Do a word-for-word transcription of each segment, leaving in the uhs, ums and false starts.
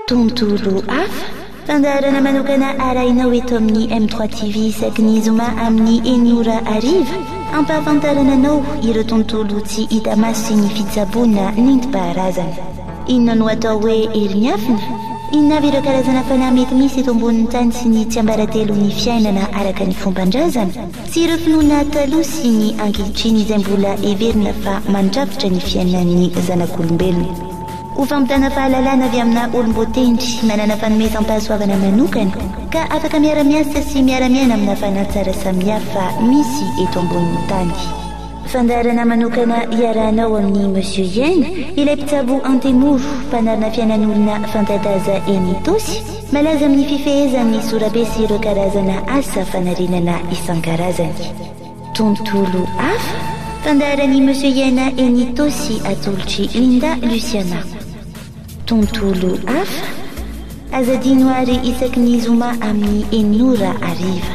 Tontolo hafa fandaharana manokana arahinao eto amin'ny M trois T V isaky ny zoma amin'ny enora ariva ampahafantarana anao ireo tontolo tsy hita maso sy ny fitsaboana nentim-paharazana. Inona no atao hoe herin'ny afina? Inona avy ireo karazana fanahy mety misy eto ambonin'ny tany sy ny tsy ambaratelon'ny fiainana araka ny fomban-drazana? Sy ireo finoana taloha sy ny ankehitriny izay mbola heverina fa mandrafitra ny fiainan'ny zanak'olombelona. Ho fampitana fahalalana avy amina olom-botendry manana fanomezam-pahasoavana manokana ka afaka miara-miasa sy miara-miaina amina fanahy tsara samihafa misy eto ambonin'ny tany. Fandaharana manokana iarahanao amin'ny Monsieur Yen, ilay mpitsabo antemoro mpanarina fiainan'olona fantadaza eny Tosy, malaza amin'ny fifehezan'ny sorabe sy ireo karazana asa fanarenana isan-karazany. Tontolo hafa fandaharan'i Monsieur Yen eny Tosy atolotry Linda Luciana. Tontolo hafa azadino ary isaky ny zoma amin'ny enora ariva.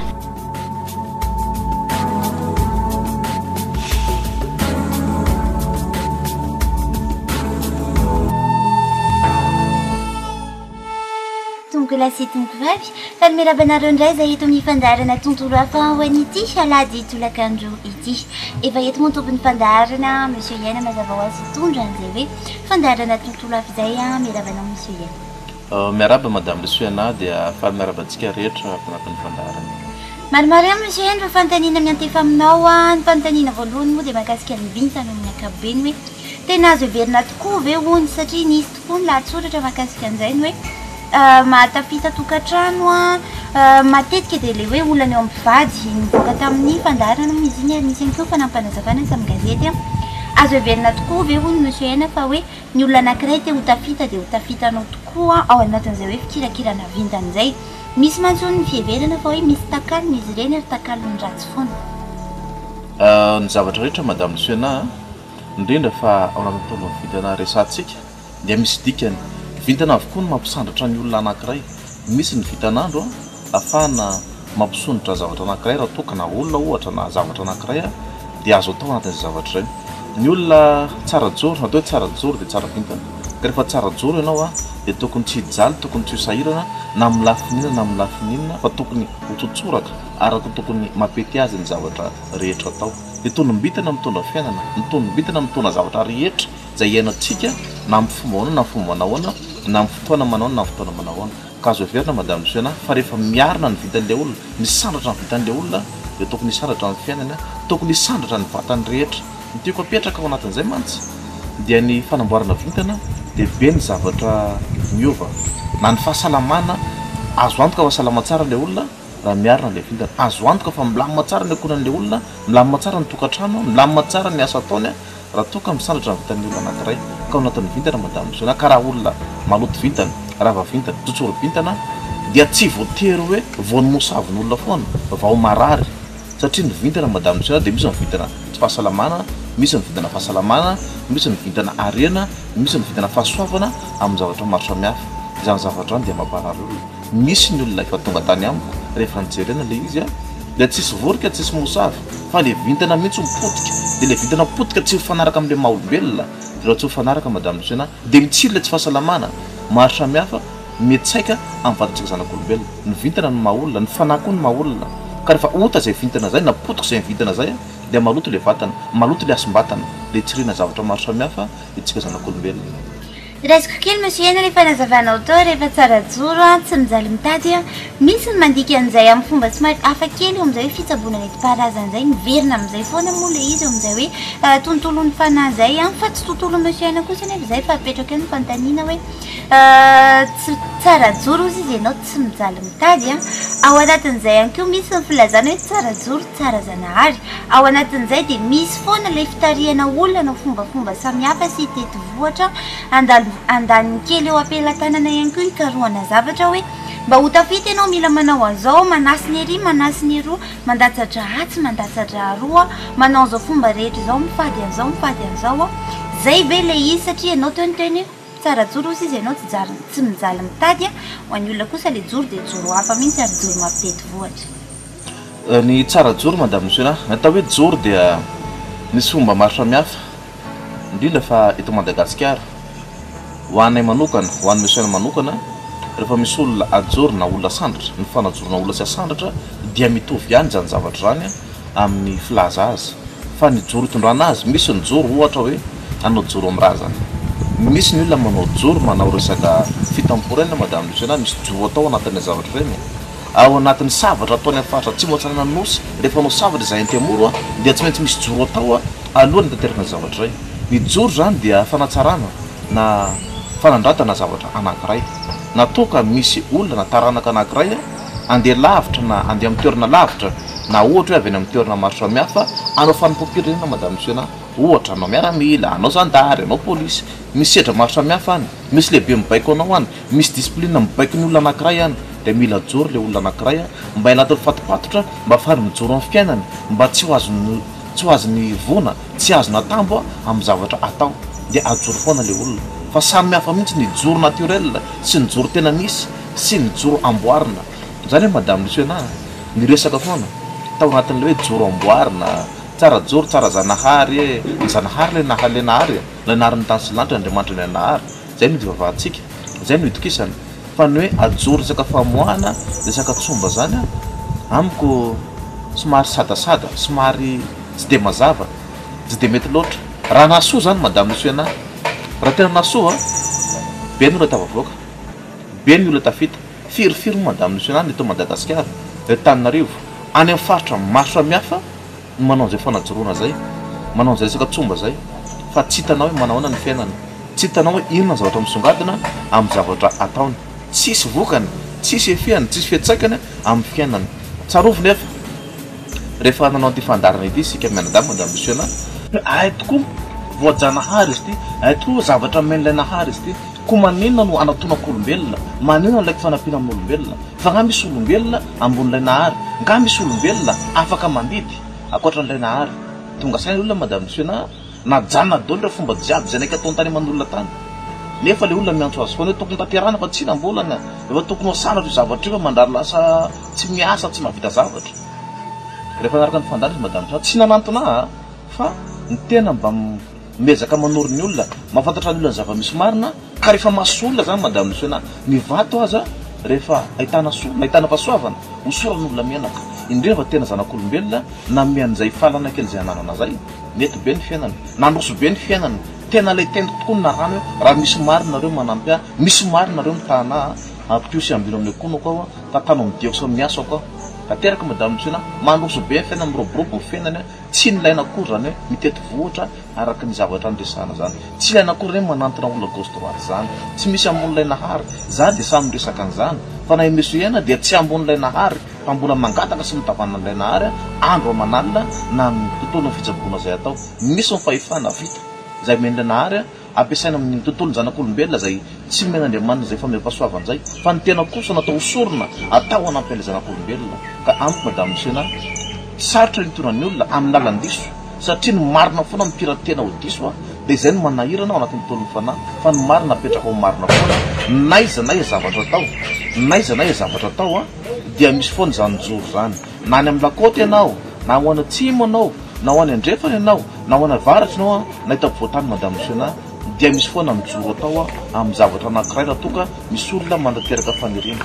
Lasy tongovavy fa miarabanareo indray izay eto amin'ny fandaharana tontolo hafa ho an'ity salady tolakandro ity. Efa eto moa tompony fandaharana Monsieur Yen mazava ho azy tondra an'izay hoe fandaharana tontolo hafa izay miarabanao Monsieur Yen. Miaraba Madame Luciana dia fa miarabantsika rehetra mpanampy ny fandaharana. Maromaro ihany Monsieur Yen fa fanontaniana miantefa aminao ny fanontaniana voalohany moa dia mahakasika ny vintana amin'ny ankapobeny hoe tena azo heverina tokoa ve hono satria nisy tokoa ny lahatsoratra mahakasika an'izay ny hoe mahatafita tokantrano a matetika dia le hoe olana eo amin'ny mpivady nivoaka tamin'ny fandaharana izy iny ary nisy ihany koa fanampanazavana tamin'ny gazety a azo heverina tokoa ve hono Monsieur Yen fa hoe ny olona anankiray te ho tafita dia ho tafitanao tokoa ao anatin'izay hoe fikirakirana vintana izay. Misy mantsy ny fiheverana fa hoe misy takalony izy ireny ary takalony ratsy foana. Ny zavatra rehetra Madame Luciana indrindra fa ao anatin'ny taolon'ny vintana resantsika dia misy dikany. Vintana avokoa no mampisandratra ny olona anankiray. Misy ny vitanandro ahafahana mampisondrotra zavatra anankiray raha tokana olona ohatra na zavatra anankiray dia azo atao anatin'izay zavatra izay. Ny olona tsara joro na atao tsara joro dia tsara vintana. Ka rehefa tsara joro ianao dia tokony tsy hijaly, tokony tsy hisahirana na amin'ny lafinina na amin'ny lafininina fa tokony ho tsotsoraka araka tokony mampety azy ny zavatra rehetra atao. Dia tonombitana mitondra fiainana, ny tonombitana mitondra zavatra rehetra izay iainantsika na amin'ny fomba ahoana na fomba manahoana na amin'ny fotoana manahoana na amin'ny fotoana manahoana. Ka azo heverina Madame Luciana fa rehefa miarina ny vitan'ilay olona, misandratra ny vitan'ilay olona dia tokony hisandratra ny fiainana, tokony hisandratra ny vatany rehetra. Ny tiako apetraka ao anatin'izay mantsy dia ny fanamboarana vintana dia be ny zavatra miova na ny fahasalamana. Azo antoka fahasalama tsara ilay olona raha miarina ilay vintana. Azo antoka fa milamina tsara ny akonan'ilay olona, milamina tsara ny tokantrano, milamina tsara ny asa ataony raha toka misandratra ny vitan'ny olona anankiray. Ka ao anatin'ny vintana Madame Luciana ka raha olona maloto vintana, rava vintana, tsotsoro vintana dia tsy voatery hoe vao nosavin'olona foana vao marary satria ny vintana Madame Luciana dia misy ny vintana tsy fahasalamana, misy ny vintana fahasalamana, misy ny vintana harena, misy ny vintana fahasoavana amin'ny zavatra maro samihafa. Izany zavatra izany dia mamparary olona. Misy ny olona efa tonga tany amiko rehefa nijerena ilay izy dia tsisy vorika, tsisy mosavy fa ilay vintana mihitsy mipotika. Dia ilay vintana potika tsy mifanaraka amin'ilay maha-olombelona. Dia raha tsy mifanaraka Madame Luciana dia mitsilo ilay tsy fahasalamana maro samihafa mietsaika amin'ny vatantsika zanak'olombelona. Ny vintana ny maha-olona, ny fanahy koa ny maha-olona. Ka rehefa ota izay vintana izay na potika izay vintana izay dia maloto ilay vatana, maloto ilay asom-batana, ilay tsirina zavatra maro samihafa itsika zanak'olombelona. Resiko kely Monsieur Yen rehefa nazavanao tao rehefa tsara joro tsy mijaly mitady misy ny mandika an'izay amin'ny fomba somary hafa kely eo amin'izay hoe fitsaboana nentim-paharazana izay miverina amin'izay foana moa ilay izy eo amin'izay hoe tontolon'ny fanahy izay fa tsy tontolo Monsieur Yen kosa nefa izay fa apetraka eo ny fanontaniana hoe tsy tsara joro izy izy ianao tsy mijaly mitady ao anatin'izay ihany koa misy ny filazana hoe tsara joro tsara zanahary. Ao anatin'izay dia misy foana ilay fitarihana olona no fombafomba samihafa sy tety vohatra andalo andaniny kely eo ampelantanana ihany koa ikarohana zavatra hoe mba ho tafita ianao mila manao an'izao, manasy ny ery, manasy ny roa, mandatsatra hatsy, mandatsatra roa, manao an'izao fomba rehetra izao, mifady an'izao, mifady an'izao. Zay be ilay izy satria ianao toeniteny tsara joro izy ianao tsy mijaly mitady ho an'ny olona kosa ilay joro dia joro hafa mihitsy ary joro mampitety vohatra. Ny tsara joro Madame Luciana natao hoe joro dia misy fomba maro samihafa indrindra fa eto Madagasikara ho anay manokana, ho an'ny Monsieur Yen manokana rehefa misy olona ajoro na olona sandratra ny fanajorona olona sy asandratra dia mitovy ihany zany zavatra zany amin'ny filaza azy fa ny joro itondrana azy misy ny joro ohatra hoe anao joro amin'ny raha zany misy ny olona manao joro manao resaka fitamporena madame Luciana misy joro atao anatin'ny zavatra ireny ao anatin'ny savatra ataony amin'ny faritra tsy moatsarana nosy rehefa anao savatra izay antemoro dia tsy maintsy misy joro atao alohan'ny tanteraka ny zavatra iray ny joro zany dia fanatsarana na fanandratana zavatra anankiray natoka misy olona na taranaka anankiray andeha lavitra na andeha amin'ny toerana lavitra na ohatra hoe avy any amin'ny toerana maro samihafa anao fanompoam-pirenena madame Luciana ohatra anao miaramila anao zandary anao polisy misy sedra maro samihafa any misy lehibe mibaiko anao any misy discipline mibaiko ny olona anankiray any dia mila joro le olona anankiray mba hilatao fatopatotra mba afahany mijoro amin'ny fiainany mba tsy ho azony tsy ho azony vona tsy azona tambo amin'ny zavatra atao dia ajoro foana le olona fa samihafa mihitsy ny joro naturel sy ny joro tena nisy sy ny joro amboarina zany hoe madame Luciana ny resaka foana tao anatin'le hoe joro amboarina tsara joro tsara zanahary ny zanahary le nahale nahary le naharyny tany sy lanitra andriamanitra ny anahary zay no hivavahantsika zay no hitokisana fa ny hoe ajoro resaka famoahana resaka tsomba zany amiko somary sadasada somary tsy de mazava tsy de mety loatra raha nasoa zany madame Luciana raha tena nasoa be ny olona tavavoaka be ny olona tafita firifiry madame Luciana ny eto Madagasikara Antananarivo any amin'ny faritra maro samihafa manao an'izay fanajoroana zay manao an'izay resaka tsomba zay fa tsy hitanao hoe manao ahoana ny fiainany tsy hitanao hoe inona ny zavatra misongadina amin'ny zavatra ataony tsisy vokany tsisy efiany tsisy fiatsaikany amin'ny fiainany tsarovy nefa rehefa nanao an'ity fandarana ity sika mianadahy madame Luciana ay tokoa voajanahary izy ity ay tokoa zavatra men'ilay nahary izy ity ko maninona no anatonak'olombelona maninona nlaiky fanampiana amin'olombelona fa nga misy olombelona ambon'ilay nahary nga misy olombelona afaka mandidy akoatran'ilay nahary tonga saina olona madame Luciana najanona daholo ireo fomba jiaby zay naika ataony tany aman'olona tany nefa le olona miantso azy foana hoe tokony tanterana fa tsy nambolana efa tokony ho sanatra io zavatra io fa mandrary lasa tsy miasa tsy mahavita zavatra rehefa anaraka ny fandarana izy madame Luciana tsy nanantona fa ny tena mba mezaka manoro ny olona mahafantatra ny olona ny zava-misy marina ka rehefa maso olona zany madame Luciana mivato aza rehefa ahitana so ahitana fahasoavana hosorana olona mianaka indrindra fa tena zanak'olombelona na mian'izay falana kely zay ananana zay mety be ny fiainany nandroso be ny fiainany tena lay tena tokoa ny narano hoe raha misy marinareo manampy ahy misy marinareo mitana ampio sy ambino amin'ny akonako ao tatano midiako sy amin'ny aso ako tanteraka madame Luciana mandroso be ny fiainany miroborobo ny fiainany tsy nilaina akory zany hoe mitety vohatra araka ny zavatra andresana zany tsy ilaina akory reny manantona olona gauche droite zany tsy misy ambon'ilay nahary zany dia samy miresaka an'izany fa na meso iana dia tsy ambon'ilay nahary fa mbola mangataka sy mitavana an'ilay nahary andro amanalina na ny tontolo ny fitsaboana zay atao misy ny fahefana vita zay men'ilay nahary ampiasaina amin'ny tontolony zanak'olombelona zay tsy men'andriamanina zay famepasoavana zay fa ny tena kosa natao hosorona atao anampy an'ilay zanak'olombelona ka amiko madame Luciana sarotra nitonany olona amin'ny lalan'ny diso satria ny marina foana mipiratena ho diso dia izay no manahirana ao anatin'ny tontolon'ny fanahy fa ny marina apetraka ho marina foana naiza naiza zavatra atao naiza naiza zavatra atao dia misy foana zany joro zany na ny amin'ny lakôty ianao na ho any atsimo anao na ho any andrefana ianao na ho any avaratra ianao na hita voatany madame Luciana dia misy foana mijoro atao amin'ny zavatra anankiray raha toka misy olona mandateraka faniriana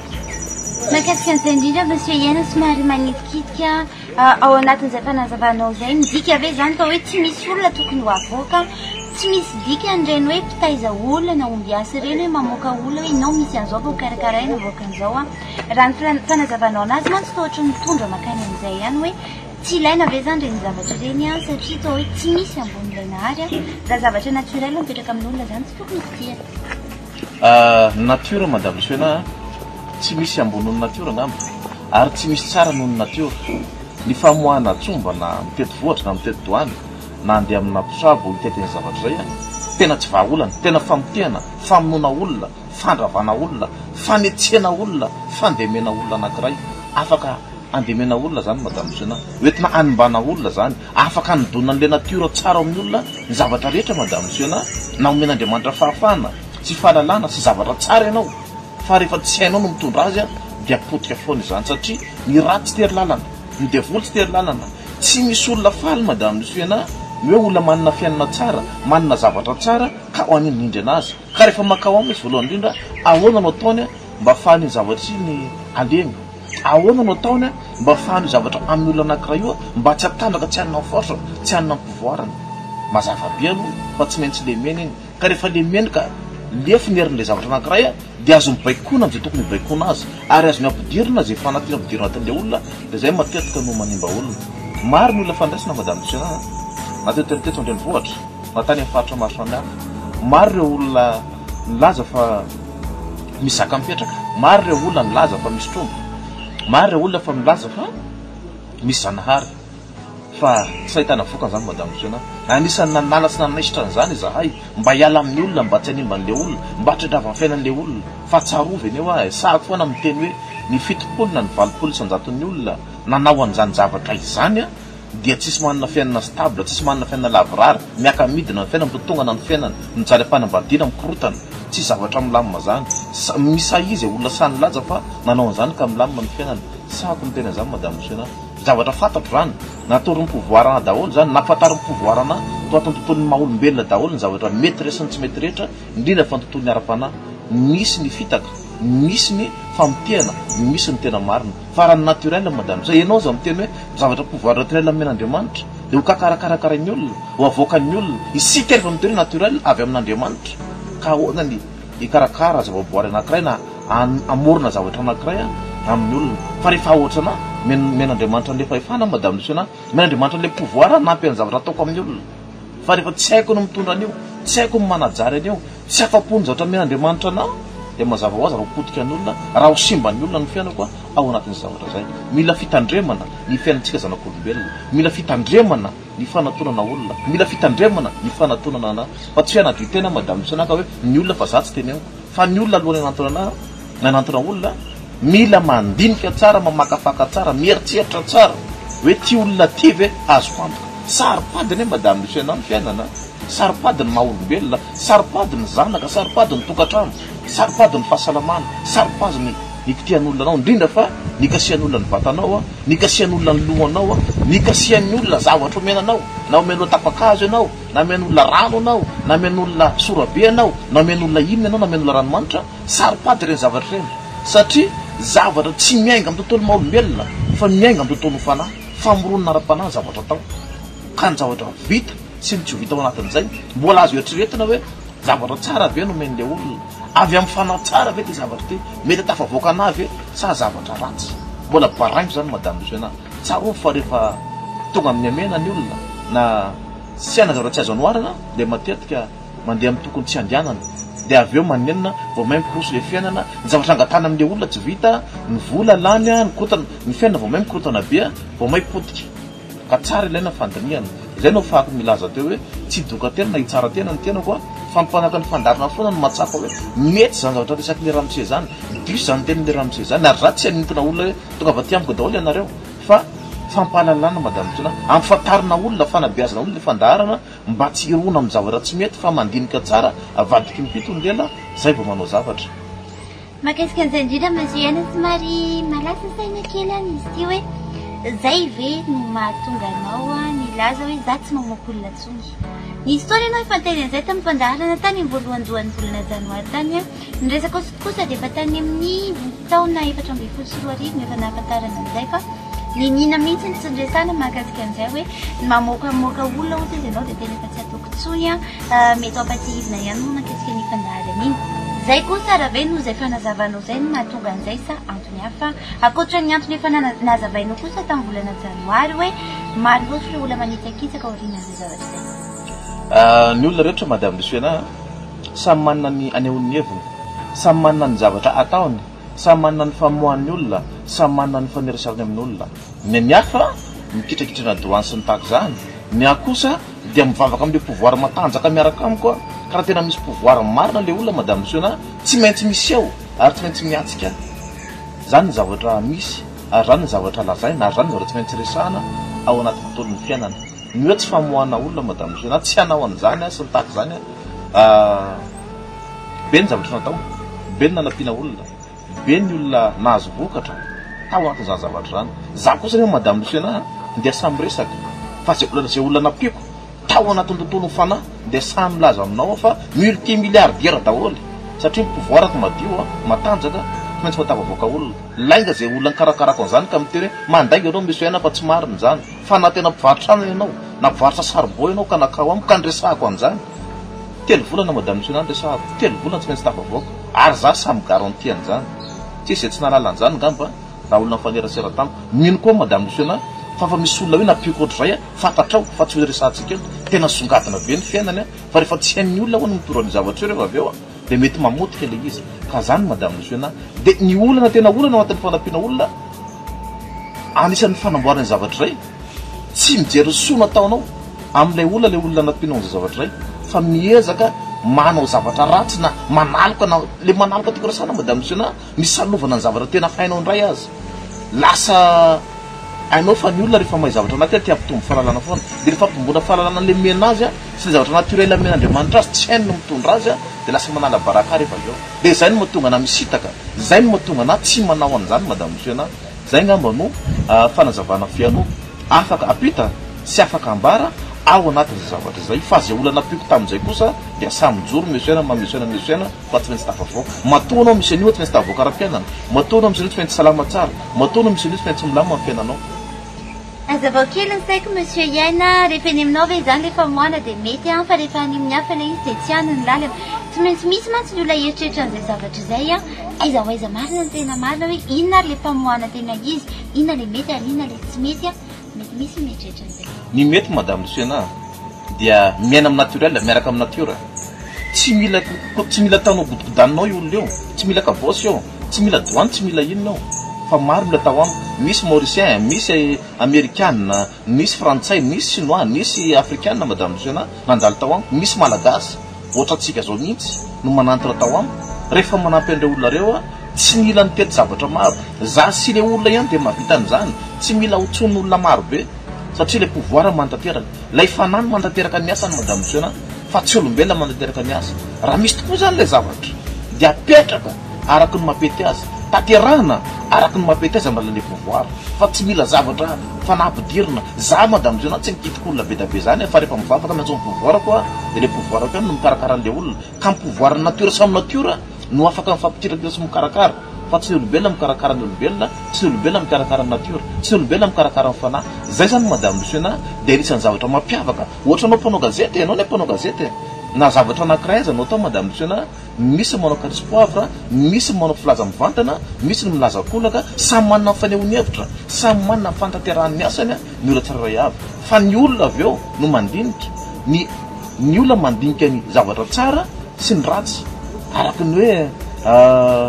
mahakasika an'izay indrindra monsieur Iana somary manitikidika ao anatin'izay fanazavanao zay midika ave zany fa hoe tsy misy olona tokony ho avoaka tsy misy dika nireny hoe mpitaiza olona na omby asa ireny hoe mamoaka olona hoe inao misy an'izao fa ho karakaraina avoaka an'izao a raha ny fanazavanao anazy mantsy toa ohatra mitondra makany amin'izay ihany hoe tsy ilaina ave zany reny zavatra ireny a satria toa hoe tsy misy ambon'ilay nahary a raha zavatra naturel mipetraka amin'olona zany tsy tokony fitia nature madame Luciana tsy misy ambon'olo natiora ngamba ary tsy misy tsara noho ny natiora ny famoahana tsomba na mitety vohatra na mitety doany na andeha amina mpisabo hitety ny zavatra zay tena tsy vahaolana tena famotehana famonoana olona fandravana olona fanetsihana olona fandemena olona anankiray afaka andemena olona zany madame Luciana hoentina animbana olona zany afaka anodonana an'ilay natiora tsara amin'ny olona ny zavatra rehetra madame Luciana na omen'andriamanitra fahafahana sy fahalalana sy zavatra tsara ianao fa rehefa tsy hainao no mitondra azy dia potika foana izany satria ny raty tsy tery lalana ny devoly tsy tery lalana tsy misy olona faly madame Luciana hoe olona manana fiainana tsara manana zavatra tsara ka ho anindrindry anazy ka rehefa makao aminy izy voalohany indrindra ahoana no ataony mba fahany zavatra ny aleny ahoana no ataony mba fahany zavatra amin'ny olona anankiray io mba tsy atandraka tsy hanina force tsy hanina pouvoirany mazava be aloha fa tsy maintsy le mena iny ka rehefa le mena ka lefinerin'le zavatra anankiray dia azo mibaikona am'izay tokony mibaikona azy ary azo miampidirina zay fanatina ampidirina atin'le olona dia zay matetika no manimba olona maro ny olona fandraisina madame Luciana nateteteto andrenivohitra natany amin'ny faritra maro samihafa maro ireo olona nilaza fa misy zaka mipetraka maro ireo olona nilaza fa misy trombo maro ireo olona fa milaza fa misy zanahary fa tsy ahitana vokany zany madame Luciana anisany nanala sy nanaisitra an'izany izahay mba hiala amin'ny olona mba tsy hanimba an'le olona mba hatredrava ny fiainan'le olona fa tsarovy eny eo ahy sahako foana miteny hoe ny fitopolo na ny valopolo isanjaton'ny olona nanao an'izany zavatra izany a dia tsisy manana fiainana stable tsisy manana fiainana lavorary miaka midina ny fiainana mitotongana ny fiainana mijaly ampanambadiana mikorotana tsy zavatra milamina zany misa izy olona sany laja fa nanao an'izany ka milamina ny fiainana sahako miteny an'izany madame Luciana zavatra fantatro zany natory pouvoirana daholo zany nafatary pouvoirana to atony tontolon'ny maha-olombelona daholo ny zavatra mety resy ny tsy mety rehetra indrindra fa ny tontolon'ny ara-panahy misy ny fitaka misy ny famitehana misy ny tena marina fa raha ny naturel madame zay ianao za miteny hoe zavatra pouvoir naturel amin'Andriamanitra dia ho kakarakarakara ny olona ho avoakan'ny olona isika rehefa miteny naturel avy amin'Andriamanitra ka ahoana ny hikarakara zavaboary anankiray na amorona zavatra anankiray amin'ny olona fa rehefa ohatra na men'Andriamanitra an'le fahefana madame Luciana men'Andriamanitra an'le pouvoir nampy an'ny zavatra ataoko amin'ny olona fa rehefa tsy haiko no mitondra an'io tsy haiko no manajary an'io tsy afa-pony zavatra men'Andriamanitra anao dia mazava ho azy raha hopotika an'olona raha ho simba ny olona ny fiainako ao anatin'ny zavatra zay mila fitandremana ny fiainantsika zanak'olombelona mila fitandremana ny fanatonana olona mila fitandremana ny fanatonana ana fa tsy fianady tena madame Luciana ka hoe ny olona fa za tsy teny ao fa ny olona alohan'ny anantona na nanantona olona mila mandinika tsara mamakafaka tsara mieritseritra tsara hoe ty olona ty ve azo fantoka saropadiny madame Luciana ny fiainana saropadiny maha-olombelona saropadiny zanaka saropadiny tokantrano saropadiny fahasalamana saropadiny nikitian'olona anao indrindra fa nikasian'olona ny vatanao a nikasian'olona ny lohanao a nikasian'ny olona zavatra omenanao na omen'olona tapakazo ianao na omen'olona rano anao na omen'olona sorabe anao na omen'olona inona anao na omen'olona ranomanitra saropady ireny zavatra ireny satria zavatra tsy miainga amin'ny tontolo maha-olombelona fa miainga amin'ny tontolo fanahy famoronana ara-panahy zavatra atao ka ny zavatra vita sy ny tsy ho vita ao anatin'izay mbola azo eritreretina hoe zavatra tsara ve no omen'le olona avy amin'ny fanahy tsara ve ty zavatra ty mety atafavoaka anahy ve sa zavatra ratsy mbola baraingo zany madame Luciana tsaro fa rehefa tonga amin'ny amena ny olona na sy ana zavatra tsy azo anoarana dia matetika mandeha amin'ny tokony tsy andianana dia avy eo manenina vao mahay mikorosy le fiainana ny zavatra angatana amin'le olona tsy vita ny vola lany a ny korotana ny fiainana vao mahay mikorotana be a vao mahay potika ka tsara ilaina fandiniana izay no fahako milaza teo hoe tsy doka tena na hitsara tena ny tenako a fampanaka ny fandarina foana no matsapa hoe mety zany zavatra resaky le ramose zany diso zany tenin'le ramose zany ary raha tsy hanintona olona hoe tonga va ty amiko daholo ianareo fa fampahalalana madame Luciana amfantarina olona fanabeazana olona le fandaharana mba tsy irona amin'ny zavatra tsy mety fa mandinika tsara avadiky mipito ny lela zay vao manao zavatra makasika an'izay indrindra masiana somary malasa saina kely any izy ty hoe zay ve no mahatonga anao a nilaza hoe za tsy mamoaka olona tsony ny histoire anao efa teny an'izay tamin'ny fandaharana tany amin'ny voalohandohan'ny volana janoary tany a ny resaka kosa dia efa tany amin'ny taona efatra amby folo sy roa arivo no efa nahafantarana an'izay fa ny nina mihitsy ny tsindresana mahakasika an'izay hoe mamoakamoaka olona ohatra izy ianao dia tena efa tsy ataoko tsony a mety ao ampatsihivina ihany no nakasika ny fandaharana iny zay kosa raha ve no zay fanazavanao zay no mahatonga an'izay sa antony hafa akoatra ny antony efa nazavainao kosa tamin'ny volana janoary hoe maro loatra ireo olona manitsakitsaka aoriana an'izay zavatra zay ny olona rehetra madame Luciana samy manana ny anehoan'ny heviny samy manana ny zavatra ataony samy manana ny famohan'ny olona samy manana ny faneresarany amin'ny olona ny miafa mikitrakitrana doany sy ny tahaka zany ny akosa dia mivavaka amin'le pouvoir matanjaka miaraka amiko karaha tena misy pouvoir marina le olona madame Luciana tsy maintsy misy eo ary tsy maintsy miatsika zany ny zavatra misy ary zany ny zavatra lazaina ary zany ny zavatra tsy maintsy resahana ao anaty tontolon'ny fiainana ny hoe tsy famohana olona madame Luciana tsy hanao an'izany sy ny tahaka zany be ny zavatra natao be ny nanampiana olona be ny olona nahazo vokatra tao anatin'izany zavatra zany za kosa nefa madame Luciana dia samy resaka fa zay olona zay olona nampiko tao anatin'ny tontolo fanahy dia samy milaza aminao fa multimilliardaire daholo satria pouvoir to madio a matanjaka maintsy matavavoaka olona lainga zay olona karakarako an'izany ka mitery hoe mandainga ianao misy aina fa tsy marina zany fa na tena mpivarotra any ianao na mpivarotra saribao ianao ka nakao amiko ka nresahako an'izany telo volana madame monsieur nany resahako telo volana tsy maintsy tavavoaka ary za samy garantie an'izany tsy zay tsy nalala an'izany ngamba raha olona mifanerasera tamiko mino koa madame monsieur na fa fa misy olona hoe nampiko ohatr'izay a fantatrao fa tsy hoe resahantsika eto tena songadina be ny fiainany a fa rehefa tsy hain'ny olona ho ny mitorany zavatra rehefa avy eo a de mety mamotika le izy ka zany madame monsieur na de ny olana tena olana ao anatin'ny fanampiana olona anisan'ny fanamboarany zavatra ray tsy mijery soa nataonao amin'ilay olona le olona nampianao an'izay zavatra ray fa miezaka manao zavatra ratsy na manaloka na le manaloka tiako rasana madame monsieur na misalovana ny zavatra tena hainao ndray azy lasa ainao fa ny olona rehefa mahay zavatra anaty ty ampitombo fahalalana foana de rehefa ampitomboana fahalalana le mena azy a sy le zavatra naturel amen'andriamanitra azy tsy hainy no mitondra azy a de lasa manala baraka rehefa avy eo de zay no mahatonga na misitaka zay no mahatonga na tsy manao an'izany madame monsieur na zay ngamba no fanazavana fiano afaka apita sy afaka ambara ao anatin'izay zavatra zay fa zay olana nampiko tamin'izay kosa dia samy joro monsieur na monsieur na monsieur na fa tsy maintsy tafavoaka matoa anao monsieur nio tsy maintsy tafavoaka ara-piainana matoa anao monsieur nio tsy maintsy salama tsara matoa anao monsieur nio tsy maintsy milama amin'ny fiainanao azavao kely ny saiko monsieur iaina rehefa any aminao ve zany lefa moana de mety a fa rehefa any amin'ny hafa le izy de tsy any ny lalana tsy maintsy misy mantsy ny olona eritreritra an'izay zavatra zay a aiza ho aiza marina ny tena marina hoe inona ary le famoana tena izy inona le mety ary inona le tsy mety a mety misy mieritreritra an'izay ny mety madame monsieur na dia miaina amin'ny naturel miaraka amin'ny natiora tsy mila tsy mila tanao godikodaninao io olona eo tsy mila kabosy eo tsy mila doany tsy mila inona eo fa maro mila tao amiko misy mauricien misy américaine misy frantsay misy chinois misy africaine madame monsieur na nandalo tao amiko misy malagasy ohatra atsika zao mihitsy no manantona tao amiko rehefa manampy an'ireo olona reo a tsy mila nitety zavatra maro za sy le olona ihany de mahavita an'izany tsy mila hotsony olona maro be satria le pouvoir mantanteraka lay fanany mantanteraka ny asany madame monsieur na fa tsy olombelona mantanteraka ny asa raha misy tokoa zany le zavatra de apetraka araky ny mapety azy taterahana araky ny mapety azy am'alan'le pouvoir fa tsy mila zavatra fanampidirina za madame monsieur na tsy mikitiky olona be da be zany fa rehefa mivavaka maintsy pouvoir koa de le pouvoir koa no mikarakara an'le olona ka ny pouvoir nature samy nature no afaka mifampitirana sy mikarakara fa tsy olombelona mikarakara ny olombelona tsy olombelona mikarakara ny natiora tsy olombelona mikarakara ny fanahy zay zany madame monsieur na de anisan'ny zavatra mampiavaka ohatra anao mpanao gazety ianao ne mpanao gazety na zavatra anankiray azy anao tao madame monsieur na misy manao caris poivre misy manao filaza mivantana misy ny milaza kolaka samy manana ny fanehoany hevitra samy manana ny fantanterahany asany a ny olona tsirairay avy fa ny olona avy eo no mandinika ny ny olona mandinika ny zavatra tsara sy ny ratsy araky ny hoe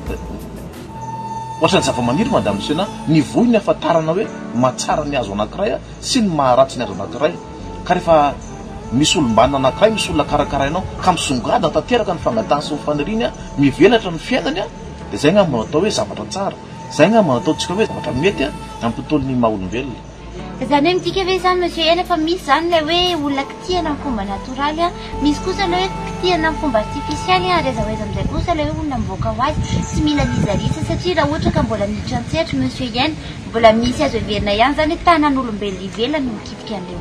ohatrany zava-maniry madame monsieur na ny voy ny afatarana hoe mahatsara ny azo anankiray a sy ny maharatsy ny azo anankiray ka rehefa misy olombanina anankiray misy olona karakarainao ka misongadina tanteraka ny fangatany sy nyfaniriny a mivelatra ny fiainany a de zay ngamba natao hoe zavatra tsara zay ngamba nataotsika hoe zavatra mety a amin'ny tontolon'ny maha olombelona zany hoe midika ve zany monsieur iaina fa misy zany le hoe olona kitihana amin'ny fomba naturaly a misy kosa le hoe kitihana amin'ny fomba artificialy a ary aiza ho aiza am'izay kosa le hoe olona mivoaka ho azy tsy mila nizarisa satria raha ohatra ka mbola miditra antsetra monsieur iaina mbola misy azo everina ihany zany hoe tanan'olombelona ivelany mikitika an'le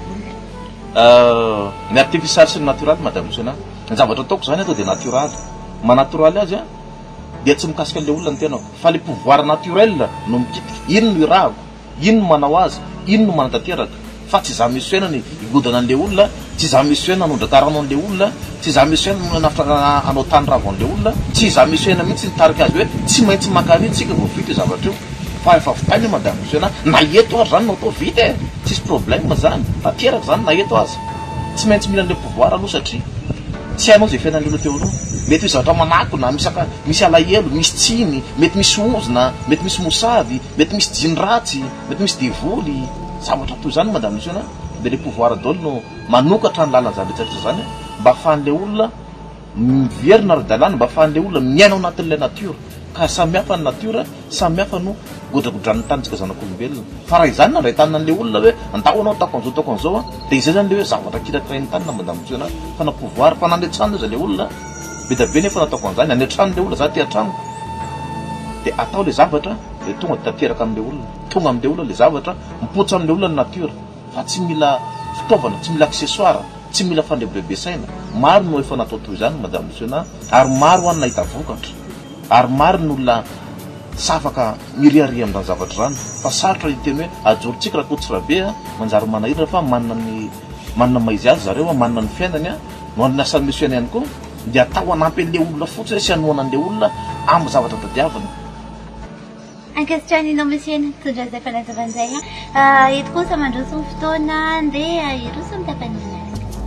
olona ny artificialy sy ny naturaly madame monsieur na ny zavatra ataoko zany atao de naturaly manaturaly azy a dia tsy mikasika an'le olona ny tenako fa le pouvoir naturel no mikitika ino no irahako ino no manao azy ino no manantanteraka fa tsy za misy fiainany igodana an'le olona tsy za misy fiainana anondrakarano an'le olona tsy za misy fiainana nafitra anao tany ravo an'le olona tsy za misy fiainana mihitsy nitarika azy hoe tsy maintsy makany tsika vo vita zavatra io fa efa vitany madame monsieur na na eto azy zany no atao vita e tsisy problème zany ateraka zany na eto azy tsy maintsy mila an'le pouvoir aloha satria tsy hainao zay fiainan'le olona teo aloha mety misy zavatra manako na misy aka misy alahelo misy tsiny mety misy ozona mety misy mosavy mety misy jiny ratsy mety misy devoly zavatra toy zany madame monsieur na de le pouvoir daholo no manokatra ny lalan'zany rehetrarehetra zany mba ahafahan'le olona miverina ara-dalàna mba ahafahan'le olona miaina ao anatin'ilay natiora ka samihafa ny natiora samihafa no godragodran'ny tanitsika zanak'olombelona fa raha izany nandray tanina an'le olona hoe andao anao tako an'izao tako an'izao a de izay zany le hoe zavatra kirakirainy tanina madame monsieur na fa na pouvoir fa nandretranina izy le olona be da be nefa nataoko an'izany anetran'le olona za ty atranoko de atao le zavatra de tonga de tanteraka am'le olona tonga am'le olona le zavatra mipotsy am'le olona ny natiora fa tsy mila fitaovana tsy mila accessoire tsy mila fandrebirebe saina maro no efa natao toy zany madame monsieur na ary maro any nahita vokatra ary maro ny olona tsy afaka miriary amin'izany zavatra zany fa sarotra iteny hoe ajorontsika raha koa tsy rabe a manjary manahirana fa manana ny manana maizy azy zareo a manana ny fiainany a no ny asan'ny misy fiainany ihany koa dia atao anampy an'le olona fotsiny sy anoana an'le olona amin'ny zavatra tadiavina. Ankasitraninao monsieur nitondra izay fanazavan'izay a eto kosa mandroso ny fotoana andeha iroso ny tapanina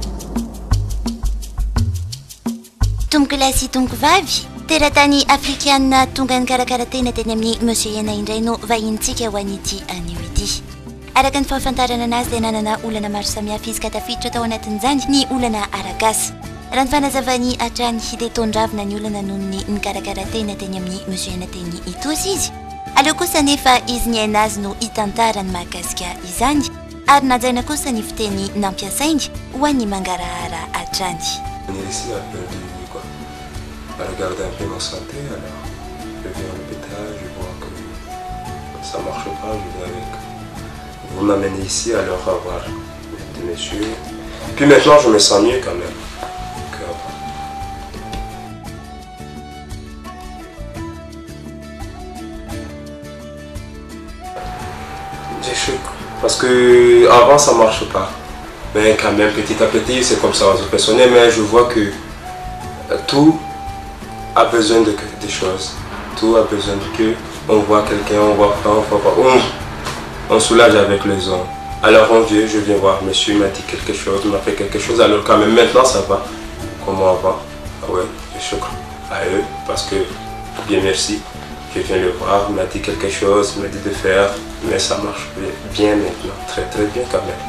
tomboky lahy sy tomboky vavy teratany afrikana tonga ny karakaratena teny amin'ny monsieur iana indray no vahintsika ho an'ity anio ity. Araka ny fahafantarana anazy dia nanana olana maro samihafa izy ka tafiditra tao anatin'izany ny olana arakasa. Raha ny fanazavany hatrany dia tondravina ny olana noho ny nikarakaratena teny amin'ny monsieur iana teny itozy izy. Aleo kosa nefa izy ny aina azy no hitantara ny mahakasika izany ary najaina kosa ny fiteny nampiasainy ho an'ny mangarahara hatrany. Ici a perdu quoi. À regarder un peu ma santé, alors je viens à l'hôpital, je vois que ça marche pas, je viens avec. Vous m'amenez ici alors à voir des messieurs. Puis maintenant je me sens mieux quand même. J'ai choc parce que avant ça marche pas. Mais quand même, petit à petit, c'est comme ça, je personnel, mais je vois que tout a besoin de des choses. Tout a besoin de que on voit quelqu'un, on voit pas, on voit pas. On, on soulage avec les hommes. Alors on vient, je viens voir, monsieur m'a dit quelque chose, m'a fait quelque chose, alors quand même maintenant ça va. Comment avant? Ah ouais, je choque à eux parce que, bien merci, je viens le voir, il m'a dit quelque chose, il m'a dit de faire, mais ça marche bien maintenant, très très bien quand même.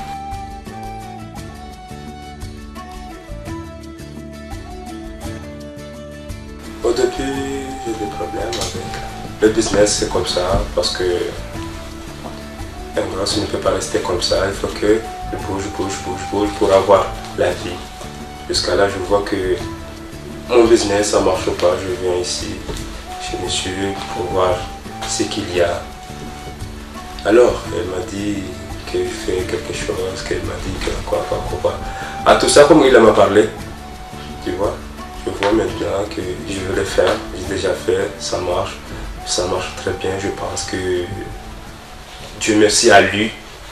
Au début, j'ai des problèmes avec le business, c'est comme ça, parce que un gosse ne peut pas rester comme ça, il faut que je bouge, bouge, bouge, bouge pour avoir la vie. Jusqu'à là, je vois que mon business, ça ne marche pas, je viens ici, chez monsieur, pour voir ce qu'il y a. Alors, elle m'a dit que je fais quelque chose, qu'elle m'a dit que quoi, quoi, quoi. À tout ça, comme il m'a parlé, tu vois. Je vois maintenant que je veux le faire, j'ai déjà fait, ça marche, ça marche très bien, je pense que Dieu merci à lui,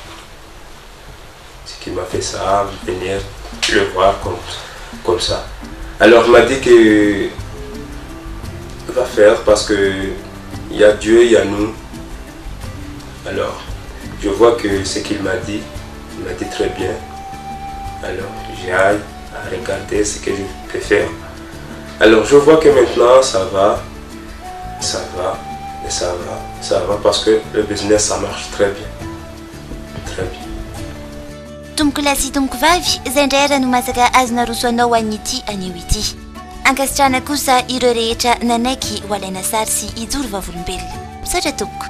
c'est qu'il m'a fait ça, venir le voir comme, comme ça. Alors il m'a dit que va faire parce que il y a Dieu, il y a nous. Alors je vois que ce qu'il m'a dit, il m'a dit très bien. Alors j'ai hâte à regarder ce que je peux faire. Alors je vois que maintenant ça va, ça va, et ça va, ça va parce que le business ça marche très bien, très bien. Tomboky lahy sy tomboky vavy izay indray ara no masaka azo naroso anao an'ity anio ity. Ankasitrana kosa ireo rehetra nanaiky ho alaina sary sy hijoro vavolombelona. Misaotra tompoko.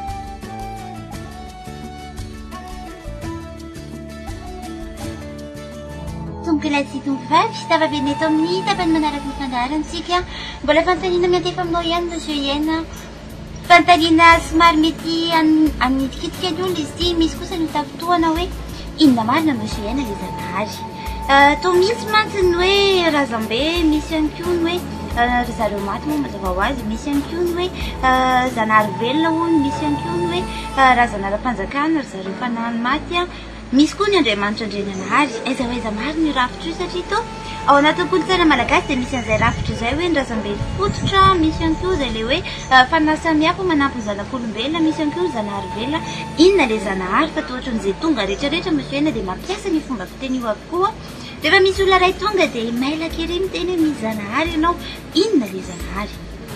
tomboky lahy sy tomboky vavy tavavenona eto amin'ny tapany manaraka ny fandaharantsika mbola fanontaniana miantefa aminao ihany monsieur iena fanontaniana somary mety amin'n'itikitika ny olona izy ity misy kosa ny tafotoana hoe inona marina monsieur iena le zanahary to misy mantsy ny hoe razambe misy ihany koa ny hoe zareo maty moa mazava ho azy misy ihany koa ny hoe zanahary velona hono misy ihany koa ny hoe razanara-panjakana ry zareo fanahany maty a misy koa ny andriamanitra andrenanahary aiza ho aiza maro ny rafitra io satria to ao anatin'ny kolontsaina malagasy dia misy an'izay rafitra izay hoe ny razambe fototra misy ihany koa izay le hoe fanahy samihafa manampy ny zanak'olombelona misy ihany koa zanahary velona inona le zanahary fa tohatra n'izay tonga rehetrarehetra monsieur ena dia mampiasa ny fomba fiteny io avokoa rehefa misy olona ray tonga dia maila kely miteny hoe misy zanahary ianao inona le zanahary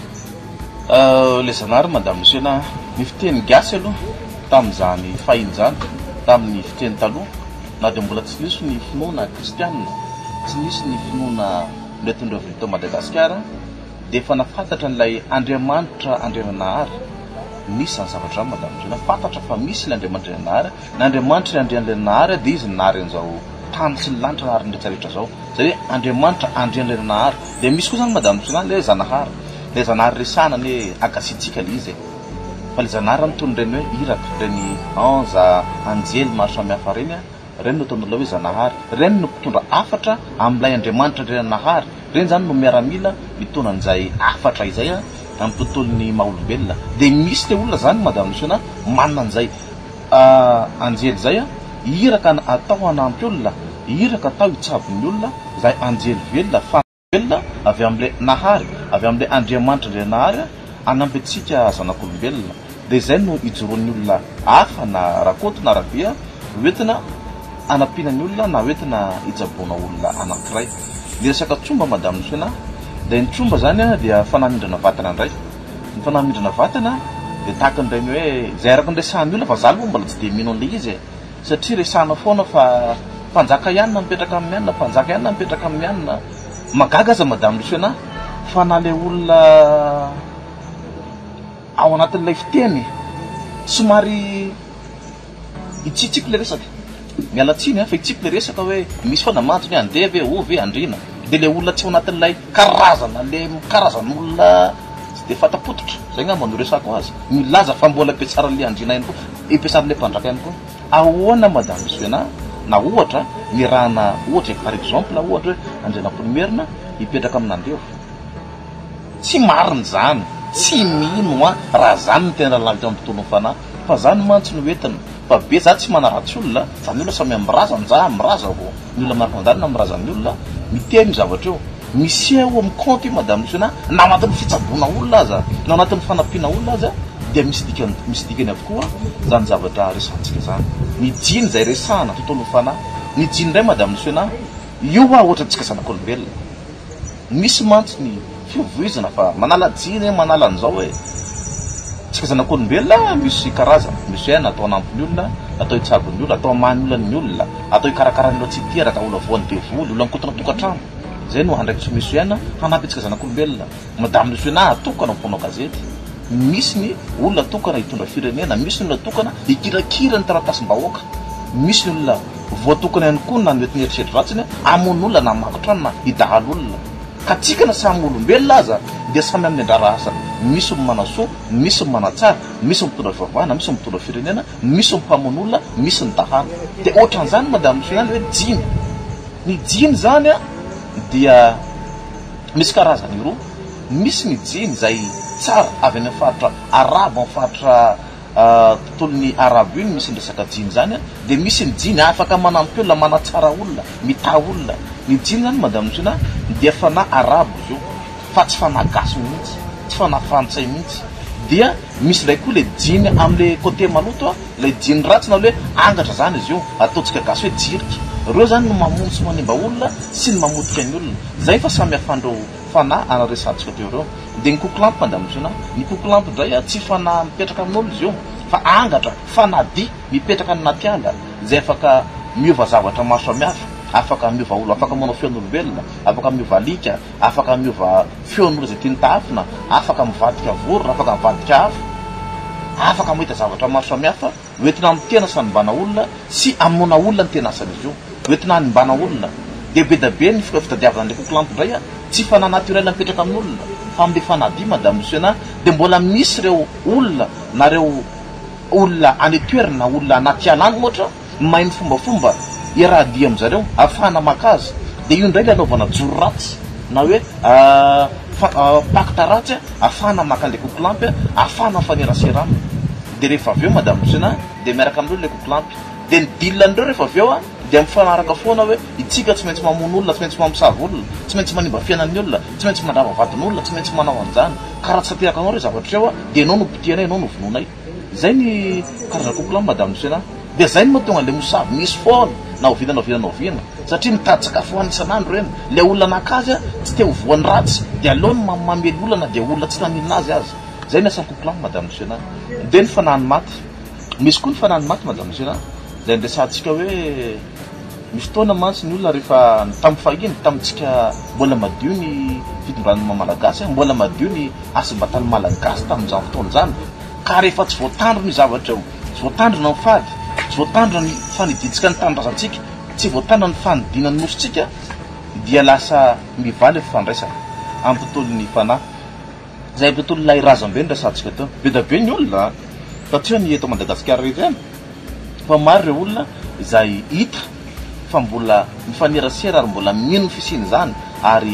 le zanahary madame monsieur ena ny fiteny gasy aloha tamin'izany fahiny zany tamin'ny fiteny taloha na dia mbola tsy nisy ny finoana kristianina tsy nisy ny finoana letondra vita Madagasikara dia efa nafantatra n'ilay Andriamanitra andrenanahary misy ny zavatra zany madame monsieur nafantatra fa misy ilay Andriamanitra andrenanahary na Andriamanitra ny andrenanahary dia izy nahary an'izao tany sy ny lanitra nahary rehetrarehetra zao zay hoe Andriamanitra andrenanahary dia misy koa zany madame monsieur le zanahary le zanahary resana ny akasitsika le izy fa le zanahary mitony reny hoe iraka reny anza anjely maro samihafa reny reny no ataon'olona hoe zanahary reny no mpitondra afatra amin'ilay Andriamanitra andrenanahary reny zany no miaramila mitona an'izay afatra izay a amin'ny tontolony maha-olombelona dia misy le olona zany madame monsieur na manana an'izay anjely zay a iraka atao anampy olona iraka atao hitsabon'ny olona zay anjely velona fanvelona avy amin'le nahary avy amin'le andriamanitra le nahary anampy antsika zanak'olombelona dia zay no ijoroan'ny olona hafa na rakoto na rabea hoentina anampianany olona na hoentina hijaboana olona anankiray. Ny resaka tromba madame monsieur na dia ny tromba zany a dia fanamindrana vatana indray. Ny fanamindrana vatana dia tahaka n'ireny hoe zay araka ny resahan'ny olona fa za aloha mbola tsy dia mino an'ilay izy e satria resahana foana fa mpanjaka ihany na mipetraka amin'ny anina mpanjaka ihany na mipetraka amin'ny anina magaga aza madame monsieur na fa na le olona ao anatin'ilay fiteny somary itsitsika le resaka mialatsiny fa itsika le resaka hoe misy foana mantsony andeha ve ovy ve andrina dia le olona tsy ao anatin'ilay karazana le karazan'olona tsy dia fatapototra zay ngamba no resako azy milaza fa mbola ampiatsara le andrina ihany koa ampiatsarale mpanjaka ihany koa ahoana madame monsieur na na ohatra ny rahana ohatra par exemple ohatra hoe andrianampolimerina hipetraka amin'andeo tsy mariny zany tsy mino a raha zany ny tena lalitra amin'ny tontolo fanahy fa zany mantsy no entina fa be za tsy manaratsy olona fa ny olona samy am'razany za am'raza vo ny olona maraka mandalina am'razan'ny olona miteny zavatra eo misy eo amin'ny compte io madame monsieur na na anatin'ny fitsaboana olona aza na anatin'ny fanampiana olona aza dia misy dikany misy dikany avokoa zany zavatra resantsika zany ny jiny zay resahana tontolo fanahy ny jiny indray madame monsieur na io a ohatra antsika zanak'olombelona misy mantsy ny fiovoizana fa manala jiny manala an'izao hoe tsika zanak'olombelona misy karazana misy aina atao anampiny olona atao hitsabon'ny olona atao amany olany olona atao hikarakarany olona tsy teraka olona voany devoly olona nikotona tokantrano zay no andraiky tsy misy aina hanampy antsika zanak'olombelona madame monsieur na atokana amponao gazety misy ny olona tokana hitondra firenena misy ny olona tokana hikirakira ny taratasym-bahoaka misy ny olona voatokana ihany koa na mety nieritreritry ratsiny amony olona na makotrano na hidahaly olona ka tsikana samy olombelona aza dia samy amin'ny andrara asa misy manasoa misy manatsara misy mitondra fivavahana misy mitondra firenena misy mimpamony olona misy ny dahaly dia ohatran'izany madame monsieur hoe jiny ny jiny zany a dia misy karazany roa misy ny jiny zay tsara avy any faritra arabo amin'ny faritra tontolony arabo iny misy ny resaka jiny zany a dia misy ny jiny afaka manampy olona manatsara olona mita olona ny jiny zany madame monsieur na dia fanahy arabo izy io fa tsy fanahy gasy mihitsy tsy fanahy frantsay mihitsy dia misy ilay koa le jiny amin'le côté maloto a lay jiny ratsy na hoe angatra zany izy io ataontsika gasy hoe jirika reo zany no mamono sy manimba olona sy ny mamotika ny olona zay fa samy afandreo fanahy anaresantsika teo reo dia ny kokolampy madame monsieur na ny kokolampy indray a tsy fanahy mipetraka amin'olona izy io fa angatra fanahy mipetraka ny naty ala zay afaka miova zavatra maro samihafa afaka miova olo afaka manao feon'olombelona afaka miova alika afaka miova feon'olona zay tiany tahafina afaka mivadika vorona afaka mivadika hafa afaka mahita zavatra maro samihafa hoentina amin'ny tena sanimbana olona sy amona olona ny tena asany izy io hoentina hanimbana olona dia be da be ny fitadiavana an'ilay kokolampy indray a tsy fanahy naturel mipetraka amin'olona fa amin'ilay fanahy madame monsieur na dia mbola misy reo olona na reo olona any toerana na olona anaty ala any ohatra mahay ny fombafomba iraha dia amin'zareo ahafahana maka azy dia io indray le anaovana joro ratsy na hoe pakta ratsy ahafahana maka an'ilay kokolampy ahafahana mifaneraserana dia rehefa avy eo madame monsieur na dia miaraka amin'ireo ilay kokolampy dia ny dilan'ireo rehefa avy eo a dia mifanaraka foana hoe itsika tsy maintsy mamono olona tsy maintsy mamosavy olona tsy maintsy manimba fiainan'ny olona tsy maintsy mandrava vadin'olona tsy maintsy manao an'izany ka raha tsy sateraka anao re zavatra eo a dia ianao no pitianay ianao no vononay zay ny karazana kokolampy madame monsieur na dia zay ny mahatonga le mosavy misy foana na ovina na ovina na ovina satria mitady sakafo hoany isan'andro reny le olona anakazy a tsy te ho voany ratsy dia aleony mamely olana dia olona tsy naminina azy azy zay ny asan'ny kokolampy madame monsieur na dia ny fanahany maty misy koa ny fanahany maty madame monsieur na zay nresantsika hoe misy fotoana mantsy ny olona rehefa tamin'ny fahiny tamintsika mbola madio ny fitondrany malagasy mbola madio ny asim-batany malagasy tamin'izany fotoana zany ka rehefa tsy voatandro ny zavatra eo tsy voatandro na ny fady tsy voatandro ny faniditsika ny tanindrazantsika tsy voatandro ny fanidina ny nositsika dia lasa mivaly fifandraisana amin'ny tontolon'ny fanahy zay tontolo lay razam-be ny resantsika teo be da be ny olona fa tsy hoe ny eto Madagasikara ireny fa maro ireo olona izay hita fa mbola mifanerasera ary mbola mino ny fisiny zany ary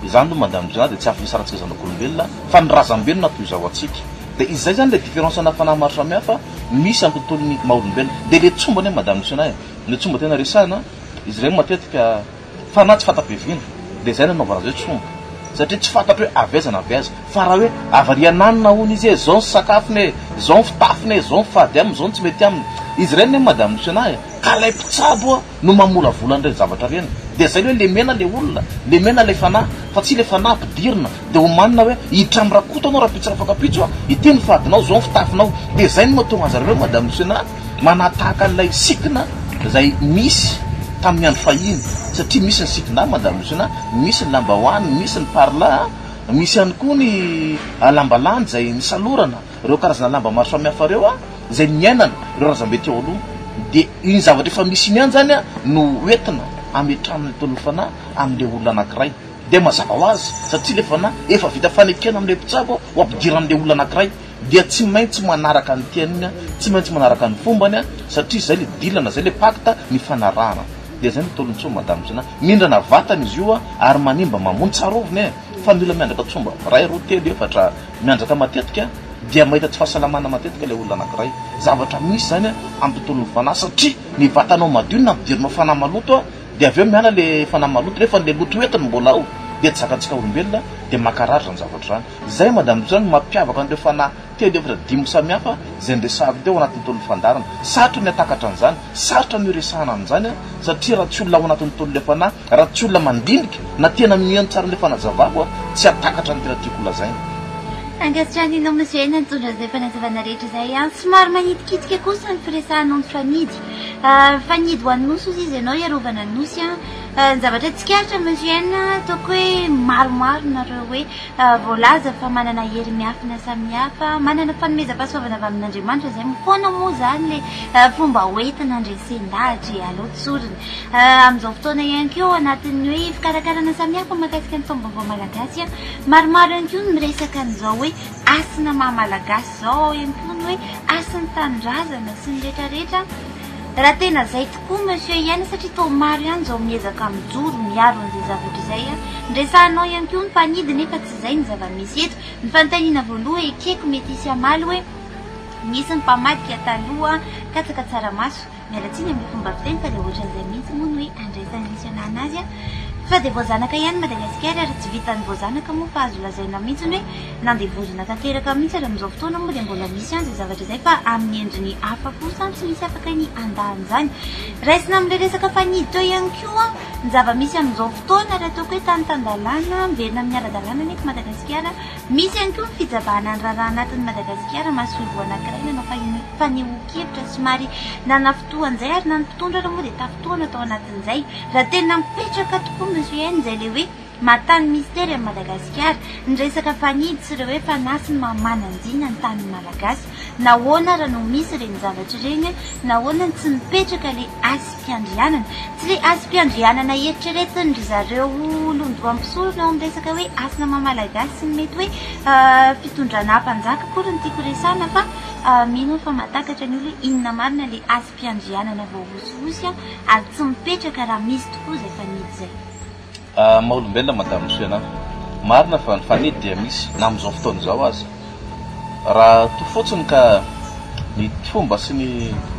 izany no madame Luciana dia tsy afisaratsika zanak'olombelona fa ny razambelona toy izao atsika dia izay zany le différence ana fanahy maro samihafa misy amin'ny tontolon'ny maha-olombelona dia le tsombany hoe madame Luciana e le tsomba tena resahana izy ireny matetika fanahy tsy fatapeviana dia izay nanaovana zay tsomba satria tsy fantatro hoe aviazana aviaza fa raha hoe avariananina hony izy e zao ny sakafony e zao ny fitafiny e zao ny fady aminy zao ny tsy mety aminy izy ireny hoe madame Luciana e ka lay mpitsabo a no mamolavola n'ireny zavatra reny dia zay hoe le mena le olona le mena le fanahy fa tsy le fanahy ampidirina dia homanina hoe hiditra amin'ny rakoto anao raha pitsaka fakapitso a ity ny fadinao zao ny fitafinao dia zay no mahatonga anjareo hoe madame Luciana manatahaka an'ilay sikina zay misy tamin'ny andro fahiny satria misy ny sikina madame Luciana misy ny lambahoany misy ny parla misy ihany koa ny lambalandy zay nisalorana ireo karazana lamba maro samihafa reo a zay miainana ireo razambe teo aloha dia iny zavatra efa misy iny any zany a no entina ametran'ny tolony fanahy amin'le olona anankiray dia mazava ho azy satria le fanahy efa vita fanekena amin'le mpitsabo ho ampidira amin'le olona anankiray dia tsy maintsy manaraka ny tianiny a tsy maintsy manaraka ny fombany a satria zay le dilana zay le pacte ny fanarahana dia zay ny tolony tsomba madame Luciana mindrana vatana izy io a ary manimba mamony tsaroviny e fa mila miandraka tsomba ray roa telo efatra miandraka matetika dia mahita tsy fahasalamana matetika le olona anankiray zavatra misy zany a amin'ny tontolon'ny fanahy satria ny vatanao madio na ampidirinao fanahy maloto a dia avy eo miana le fanahy maloto rehefa le loto entiny mbola ao dia tsy zakatsika olombelona dia makararitra ny zavatra zany zay madame Luciana mampiavaka an'ireo fanahy telo efatra dimy samihafa zay nresahako teo anatin'ny tontolon'ny fandarana sarotra ny atakatra an'izany sarotra ny resahana an'izany a satria raha tsy olona ao anatin'ny tontolon'le fanahy raha tsy olona mandiniky na tena mihaino tsara le fanazavako a tsy atakatra ny tena tiako lazaina angatsiranino monsieur eny nitondra zay fanazavana rehetra zay a somary manidikidika kosa ny firesahanao ny fanidy fanidy ho an'ny nosy ozy izy ianao iarovana ny nosy a ny zavatra tsikaritra monsieur eny ataoko hoe maromaro nareo hoe voalaza fa manana hery miafina samihafa manana fanomezam-pahasoavana avy amin'Andriamanitra zay mifoana moa zany le fomba hoentina andresendahatra aloatsoriny amin'izao fotoana ihany keo anatin'ny hoe fikarakarana samihafa mahakasika ny taom-baovao malagasy a maromaro ihany keo ny miresaka an'izao hoe asina maha-malagasy zao ihany koa ny hoe asiny tanindrazana sy ny rehetrarehetra raha tena zay tokoa monsieur ihany satria tao maro ihany zao miezaka mijoro miaro an'izay zavatra izay a ndresahanao ihany koa ny mpanidy nefa tsy zay ny zava-misy eto ny fanontaniana voaloha ekeko mety isy amaly hoe misy ny mpamadika taloha katsaka tsaramaso mialatsiny amin'ny fomba fiteny fa le ohatran'izay mihitsy moa ny hoe andraisan'ny misy anazy a fa dia voazanaka ihany Madagasikara ary tsy vitan'ny voazanaka moa fa azo lazaina mihitsy hoe nandevozina tanteraka mihitsy ary amin'izao fotoana moa dia mbola misy ihany zay zavatra izay fa amin'ny endriny hafa fotsiny tsy misy afaka ny andahany zany raisina amin'ilay resaka fanidy teo ihany koa ny zava-misy amin'izao fotoana raha ataoko hoe tany tan-dalàna miverina amin'ny ara-dalàna nefa Madagasikara misy ihany koa ny fijabahana ny raharaha anatin'ny Madagasikara mahasoivo anankiray nanao faneho-kevitra somary nana fotoan'izay ary nany mpitondra raha moa dia tafotoana tao anatin'izay raha tena mipetraka tokoa monsieur eny zay le hoe matany mystère amin'ny Madagasikara ny resaka fanidy sy ireo hoe fanasiny mamananjina ny tany malagasy nahoana raha no misy reny zavatra ireny nahoana ny tsy mipetraka le asym-piandrianana tsy le asym-piandrianana eritreretiny ry zareo londogo ampisorona ao amin'ny resaka hoe asina maha-malagasy sy ny mety hoe fitondrana mpanjaka kory ny tiako resana fa mino fa mahatakatra ny olo inona marina le asym-piandrianana voavosivosy ary tsy mipetraka raha misy tokoa zay fanidy zay maha-olombelona madame Luciana marina fa ny fanidy dia misy na amin'izao fotoana izao azy raha to fotsiny ka ny fomba sy ny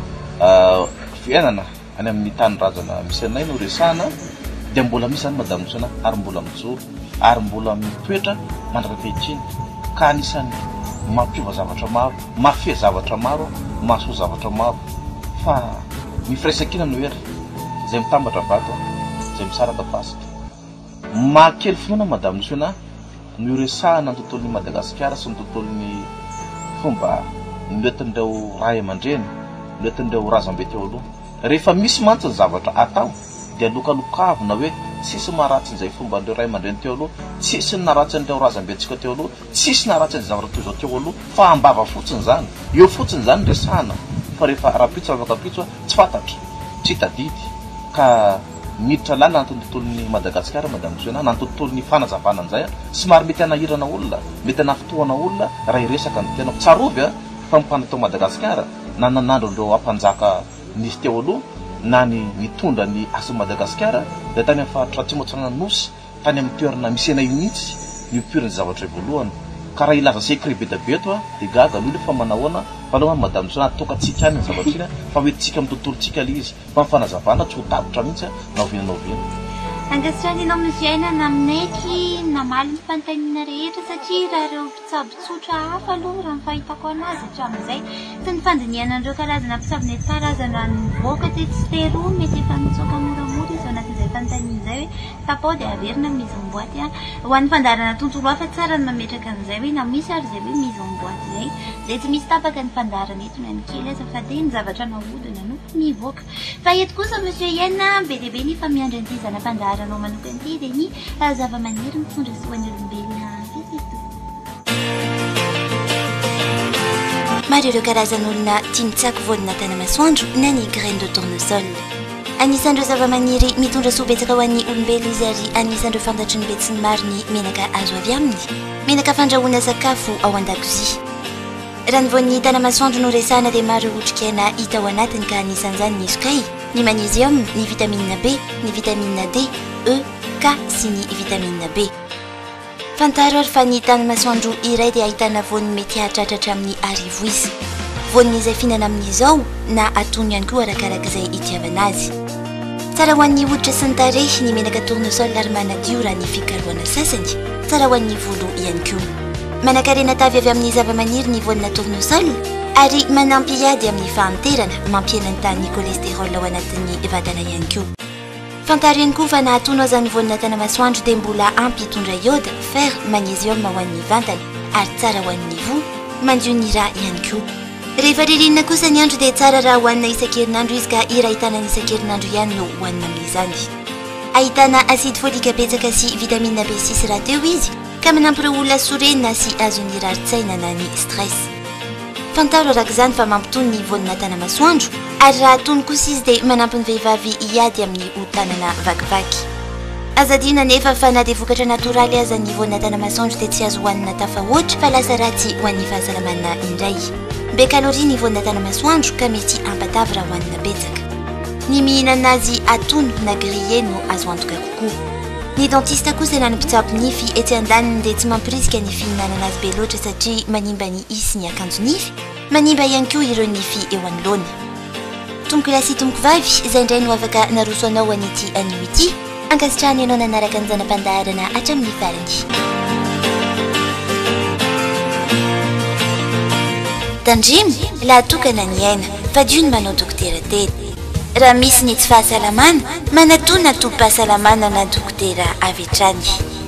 fiainana any amin'ny tanyrazana misy anay no resahana dia mbola misy any madame Luciana ary mbola mijoro ary mbola mitoetra mandrakakehitiny ka anisany mampiova zavatra maro mafia zavatra maro mahasoa zavatra maro fa ny firaisan-kina no ery zay mitambatra vato zay misaraka fasika mahakely finoana madame Luciana no resahana ny tontolon'ny Madagasikara sy ny tontolon'ny fomba noentin'ireo ray aman-dreny noentin'ireo razambe teo aloha rehefa misy mantsy ny zavatra atao dia lokalokavina hoe tsisy maharatsy n'izay fomba n'ireo ray aman-dreny teo aloha tsisy ny naratsy n'ireo razambe antsika teo aloha tsisy naratsy ny zavatra toy izao teo aloha fa ambava fotsiny zany eo fotsiny zany resahana fa rehefa rapitso afakapitso tsy fantatra tsy tadidy ka miditra lana na tontolon'ny Madagasikara madame Luciana na tontolon'ny fanazavana an'izay somary mety anahirana olona mety anafitohana olona raha iresaka ny tenako tsarovy a fa mimpanatao Madagasikara na nanandro andreo ampanjaka nisy teo aloha na ny mitondra ny asy Madagasikara dia tany amin'ny faritra atsimo atsirana nosy tany amin'ny toerana misy anay mihitsy mipiriny zavatra voalohany ka raha ilaza secret be da be eto a dia gaga aloha lefa manahoana fa aloha madame Sonia tokatsika any ny zavatra iny fa hoentsika amin'ny tontolotsika le izy fa ny fanazavana tsy ho davitra mihitsy na oviana na oviana angasitranynao monsieur naminaiky namaly ny fantanina rehetra satria raha reo mpitsabotsotra hafa aloha raha ny fahitako anazy hatramin'izay sy ny fandiniana an'ireo karazana mpitsabo mety karazana nivoaka ty tsy teroa mety efa mitsoka moramora izy ao anatin'izay fantanina izay hoe tapao dia averina mise en boîte a ho an'ny fandarana tontolo hafa tsara ny mametraka an'izay hoe na misy ary izay hoe mise en boîte izay dia tsy misy tapaka ny fandarana eto ny kely aza fa dia ny zavatra nahodina no mivoaka fa eto kosa monsieur Yena be dia be ny fa miandry an'ity zanam-pandaranao manokana ity dia ny zava-maniry mitondra sy ho an'ny olombelona fetito maro ireo karazan'olona tia mitsako voanina tanamasoandro na ny graine de tournesol anisan'ireo zava-maniry mitondra soa betsaka ho an'ny olombelo izy ary anisan'ireo fantatry ny betsy ny maro ny menaka azo avy aminy menaka fandrahoana sakafo ao an-dakozia raha ny voan'ny tanamasoandro no resahana dia maro otrikaina hita ao anatiny ka anisan'izany ny sokay ny magnesium ny vitamine B ny vitamine D E K sy ny vitamine B fantaro ary fa ny tanamasoandro iray dia ahitana voany mety hahatratratra amin'ny arivo izy voany izay fihinana amin'izao na atony ihany koa arakarak'izay itiavana azy tsara ho an'ny hoditra sy ny tarehy ny menaka tournesol ary manadio raha ny fikarohana sasany tsara ho an'ny volo ihany koa manakarena tavy avy amin'ny zava-maniry ny voanina tournesol ary manampy iady amin'ny fahanterana mampiena ny tany cholesterol ao anatin'ny vatana ihany koa fantaro ihany koa fa nahatonao izany voanina tanamasoandro dia mbola ampy hitondra iode fer magnesium ho an'ny vantana ary tsara ho an'ny vo mandio ny ra ihany koa rehefa ririnina kosa ny andro dia tsara raha hoanina isan-kerinandro izy ka ira ahitana ny isan-kerinandro ihany no hoanina amin'izany ahitana acide folika betsaka sy vitamine B six raha teo izy ka manampy ireo olona sorenina sy azon'ny raritsaina na ny stress fantaro arak'izany fa mampitony ny voanina tanamasoandro ary raha atony kosa izy dia manampy ny vehivavy hiady amin'ny hotanana vakivaky azadina nefa fa na dia vokatra natoraly aza ny voanina tanamasoandro dia tsy azo hoanina tafahoatra fa lasa ratsy ho an'ny fahasalamana indray be kaloria ny voanina tanamasoandro ka mety ampatavy raha hoanina betsaka ny mihinana azy atony na grillé no azo antoka kokoa ny dentiste kosa na ny mpitsabo nify etsy andaniny dia tsy mampirisika ny fihinanana azy be loatra satria manimba ny isy ny akanjo nify manimba ihany koa ireo nify eo anoloana tomboko lasy tomboko vavy izay indray no afaka naroso anao an'ity anio ity ankasitrahany ianao nanaraka ny zanam-pandaharana hatramin'ny farany tandrimy lahatokana ny aina fa dio ny manao dokotera teny raha misy ny tsy fahasalamana manatona tompom-pahasalamana na dokotera avy hatrany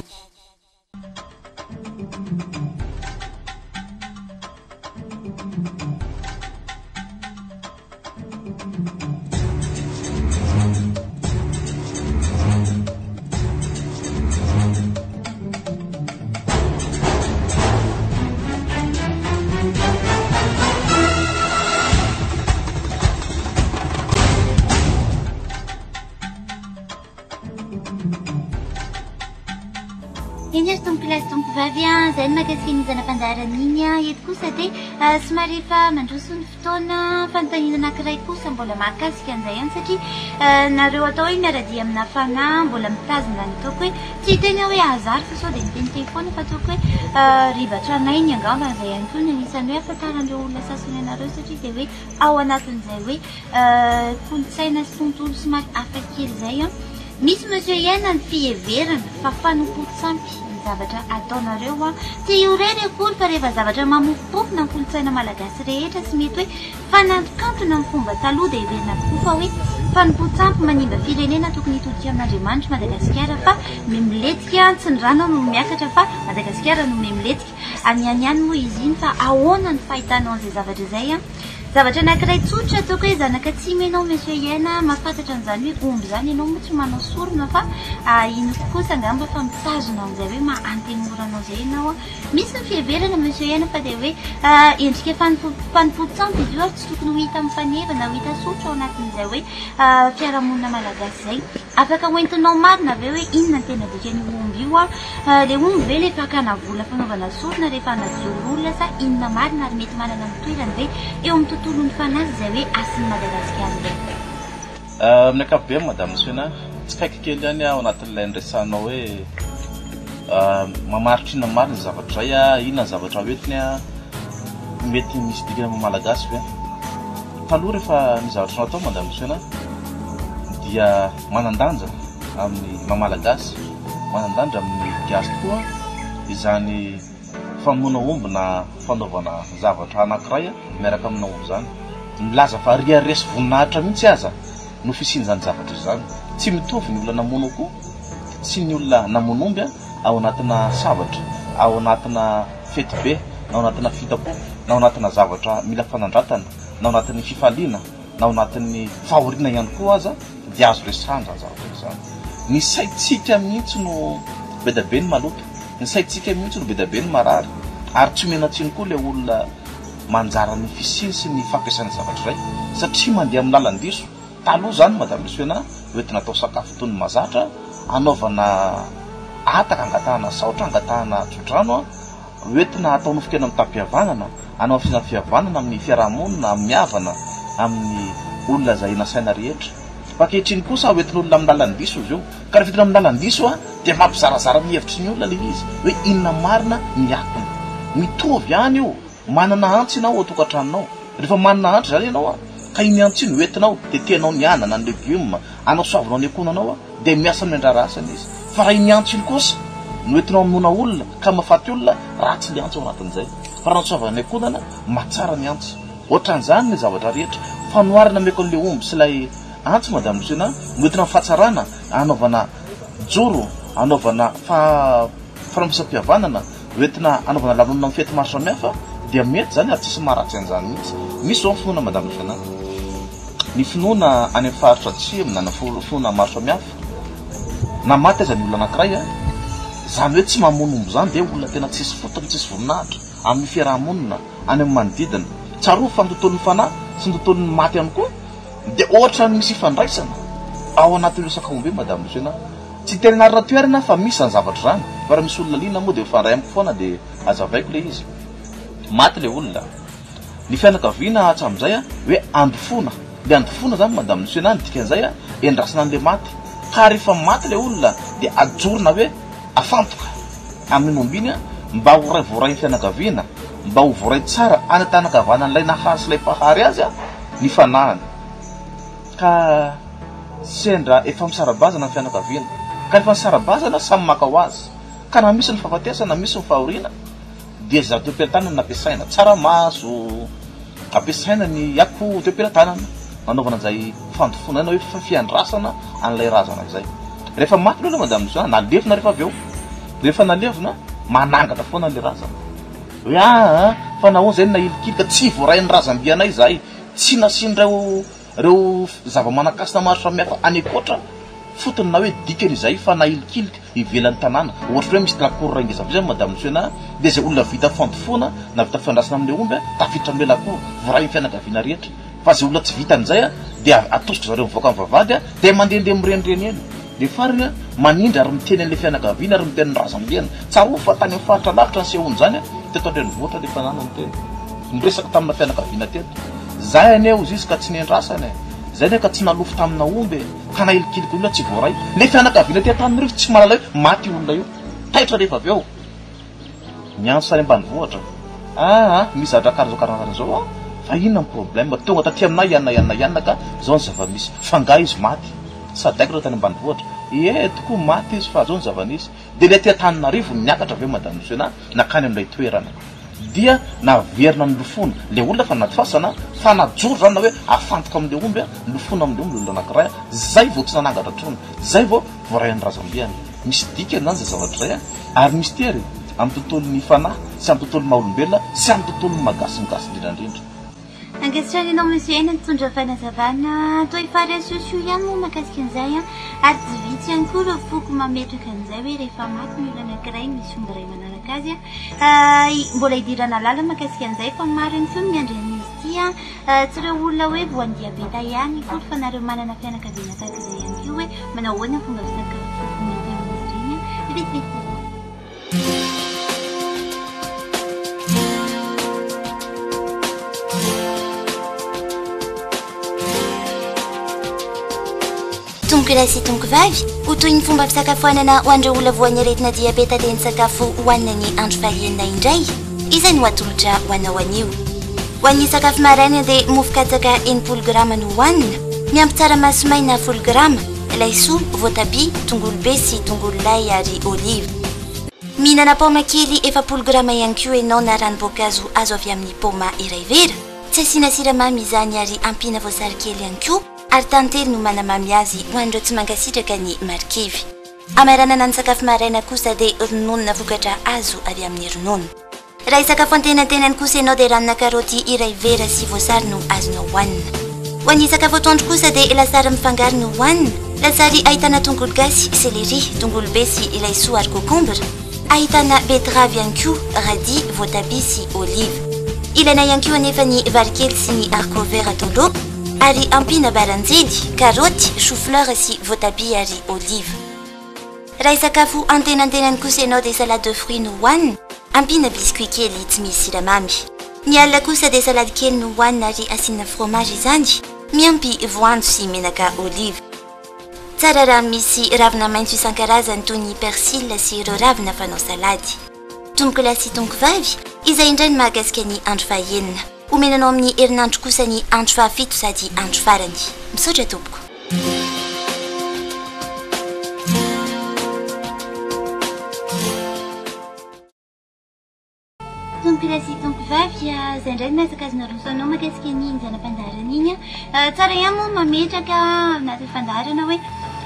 Indra tompoko lasy tompoko vavy a izay no mahakasika ny zanam-pandaharana iny a eto kosa dia somary efa mandroso ny fotoana fanontaniana anankiray kosa mbola mahakasika an'izay ihany satria nareo atao hoe miaradia amina fanahy mbola mitazona ny ataoko hoe tsy tena hoe azary fa sao dia miteny telefona fa ataoko hoe rivatra anay ny angamba izay ihany koa ny anisan'ny hoe afantaran'ireo olona sasany anareo satria dia hoe ao anatin'izay hoe kolontsaina sy tontolo somary hafakely izay a misy monsieur Yena ny fiheverana fa fanompontsampy ny zavatra ataonareo a tsy ioreny akory fa rehefa zavatra mamofopofona ny kolontsaina malagasy rehetra sy mety hoe fanantokantona ny fomba taloha dia heverina tokoa fa hoe fanompontsampy manimba firenena tokony hitodika amin'Andriamanitra Madagasikara fa memiletika tsy ny rano no miakatra fa Madagasikara no memiletika any any any moa izy iny fa ahoana ny fahitanao an'izay zavatra izay a zavatra anankiray tsotra ataoko hoe zanaka tsy menao monsieur Yena mahafantatra an'izany hoe omby izany ianao moa tsy manao sorona fa ino kosa angamba fa mitazona an'izay hoe mahantemoranao izay ianao a misy ny fiheverana monsieur Yena fa dia hoe endrika fanompontsampy izy io ary tsy tokony ho hita mifanevana ho hita sotra ao anatin'izay hoe fiarahamonina malagasy izay afaka hoentinao marina aveo hoe inona ny tena dika ny omby io a le omby ve le fakana vola fanaovana sorona rehefa anadiolo olona sa inona marina ary mety manana mitoerany ve eo amin'ny tontolon'ny fanazy izay hoe asin'ny Madagasikara izay amin'ny akapobe madame Sonia tsy kaiky kely ihany ao anatin'ilay nresanao hoe mamaritry na marina zavatra zay a inona ny zavatra hoetiny a mety misy dikana mamalagasy ve taloha rehefa ny zavatra natao madame Soena dia manandanja amin'ny mamalagasy manandanja amin'ny gasy tokoa izany famonoana omby na fanaovana zavatra anankiray miaraka amina omby zany milaza fa riaresy voninahitra mihitsy aza no fisian'izany zavatra izany tsy mitovy ny olona namono koa tsy ny olona namono omby ao anatina sabatra ao anatina fety be na ao anatina fitako na ao anatina zavatra mila fanandratana na ao anatin'ny fifaliana na ao anatin'ny fahoriana ihany koa aza dia azo resahana zany zavatra izany ny saitsika mihitsy no bedabe ny maloto ny saitsika mihitsy no bedabe ny marary ary tsy menatsiny koa le olona manjara ny fisiny sy ny fampiasany zavatra iray satria mandeha amin'ny lalan-diso taloha zany madame Soena hoentina atao sakafo toy ny mazatra anaovana ataka angatahana saotra angatahana tsodrano a hoentina atao nofikena amin'ny tampihavanana anao fina fihavanana amin'ny fiarahamonina miavana amin'ny olona zay nasaina rehetra paketriny kosa hoentina olona amin'ny lalan-diso izy io ka rehefa hitina amin'ny lalan-diso a dia mampizarazara mihevitry ny olona le izy hoe inona marina miakina mitovy ihany io manana antsy ianao atokantranonao rehefa manana antsy zany ianao a ka iny antsy iny hoentinao tetenao ny anana ny legioma anao soavinao ny akonanao a dia miasa amin'ny andrarasany izy fa raha iny antsy iny kosa no entinao aminona olona ka mahafaty olona ratsy le antsy ao anatin'izay fa raha soavana ny akonana matsara ny antsy ohatran'izany ny zavatra rehetra fanoarina meko an'le omby sy ilay antsy madame Soena no entina mifahatsarana anaovana joro anaovana fa farampisam-pihavanana hoentina anaovana lanonina amin'ny fety maro samihafa dia mety zany ary tsisy maharatsy an'izany mihitsy misy zao ny finoana madame Soena ny finoana any amin'ny faritra tsy minana finoana maro samihafa na maty aza ny olona anankiray a zany hoe tsy mamono omby zany dia olona tena tsisy fotony tsisy voninahitra amin'ny fiarahamonina any amin'ny manodidina tsaroa fa ny tontolon'ny fanahy sy ny tontolon'ny maty ihany koa dia ohatra ny misy ifandraisana ao anatin'ireo sakaomby madame Soena tsy tena narina toerana fa misy zany zavatra zany fa raha misy olona liana moa dia mifandray amiko foana dia azavaiko le izy maty le olona ny fianakaviana hatram'izay a hoe andofona le andofona zany madame Soena ny dikan'izay a endrasana an'le maty ka rehefa maty le olona dia ajorona hoe afantoka amin'ny momby iny a mba ho ray voarain'ny fianakaviana mba ho voaray tsara anatanakavana n'ilay nahazo ilay mpahary azy a ny fanahany ka sendra efa misarabazana ny fianakaviana ka rehefa nisarabazana samy maka ho azy ka na misy ny fahafatesana misy ny fahoriana dia za toepelan-tanana nampiasaina tsaramaso ampiasaina ny ako toepelan-tanana nanaovana an'izay fandofona na hoe fiandrasana an'ilay razana izay rehefa maty loha madame Soena nalevina rehefa avy eo rehefa nalevina manangana foana an'le razana hoe a fa nahoana zay nahilikilika tsy voarain'ny razam-bianay zahay tsy nasian'ireo reo zava-manakasina maro samihafa any akoatra fotony na hoe dikany izay fa nahilikilika ivelan'ny tanàna ohatra hoe misy lakory raingezavy zany madame Soena dia zay olona vita fandofona na vita fiandrasana amin'le omby a tafiditra amin'le lakory voarain'ny fianakaviana rehetra fa zay olona tsy vitan'izay a dia atosika zareo mivoaka amin'ny vavady a dia mandehandeha mirenireny eny dia fariny a manindra ary miteny an'le fianakaviana ary miteny ny razam-biana tsaro fa tany amin'ny faritra lavitra ny sehony zany a teto andrenivohitra le fanana ny teny miresaka tamina fianakaviana teto zay aneo izy izy ka tsy nendrasana zay ne ka tsy nalofo tamina omby ka nahilikiliky olona tsy voaray le fianakaviana ty atany rivo tsy malala hoe maty olona io taitra rehefa avy eo miantso tany ambanivohitra aa misy zavatra karazao karazan'izao a fa inona ny problème tonga taty aminay ianina ianina ianina ka zao ny zava-misy fanga izy maty sadaiko reo tany ambanivohitra e tokoa maty izy fa zao ny zava-nisy dia le ty-Antananarivo niakatra aveo madame Soena nakany amin'ilay toerana dia naverina ny lofona le olona fa naty fasana fa najoro zany na hoe afantoka amin'le omby a lofona amin'le omby le olona anankiray zay vao tsy nanangatra trona zay vao voarain'ny razam-biany misy dikany zany zay zavatra zay a ary misy tery amin'ny tontolon'ny fanahy sy amin'ny tontolon'ny maha-olombelona sy amin'ny tontolon'ny mahagasinygasy indrindrandrindra ankehitrany ianao monsieur eny nitondra fanazavana toa efa resosio ihany moa mahakasika an'izay a ary tsy vitsy ihany koa reo foko mametraka an'izay hoe rehefa maty ny olona anankiray misy omby ray manaraka azy a mbola hidirana lala mahakasika an'izay fa maro ihany koa ny miandran'izy ity a tsy ireo olona hoe voandiabeta ihany koa fa nareo manana fianakaviana tahaka izay ihany koa hoe manao ahoana fomba fisakafo mety amin'izy ireny a vetivety Tonkolasy tonkovavy ho toy ny fomba fisakafoanana ho an'ireo olona voan'ny aretina diabeta dia ny sakafo hohanina ny andro fahaenina indray izay no atolotra ho anao anio. Ho an'ny sakafo maraina dia mofo katsaka enimpolo grama no hohanina, miampy tsaramaso maina folo grama, laisoa, voatabia, tongolo be sy tongolo lay ary olive. Mihinana paoma kely efapolo grama ihany koa ianao na ranom-boankazo azo avy amin'ny paoma iray vera. Tsy asiana siramamy izany ary ampiana voasary kely ihany koa ary tantely no manamamy azy ho an'ireo tsy mankasitraka ny marikivy. Amaranana ny sakafo maraina kosa dia ronono na vokatra azo avy amin'ny ronono. Raha sakafo antenantenany kosa ianao dia ranona karaoty iray vera sy voasary no azonao hohanina. Ho an'ny sakafo atoandro kosa dia lasary mifangaro no hohanina. Lasary ahitana tongolo gasy, seleri, tongolo be sy laisoa ary concombre. Ahitana betravy ihany koa, radis, voatabia sy olive. Ilaina ihany koa anefa ny vary kely sy ny haricot vert atao laoka ary ampiana baranjely, karoty, chou-fleur sy voatabia ary olive. Raha sakafo antenantenany kosa ianao dia salade de fruits no hohanina, ampiana biscuit kely tsy misy siramamy. Ny alina kosa dia salade kely no hohanina ary asiana fromage izany, miampy voanjo sy menaka olive. Tsara raha misy ravina maitso isan-karazany toy ny persil sy ireo ravina fanao salady. Tonkolasy tonkovavy izay indray ny mahakasika ny andro fahaenina. Omenanao amin'ny herinandro kosa ny andro fahafito sady andro farany. Misaotra tompoko. Tonkolasy tonkovavy izay indray ny masaka azona rosanao mahakasika ny zanam-pandarana iny. Tsara ihany moa mametraka anaty fandarana hoe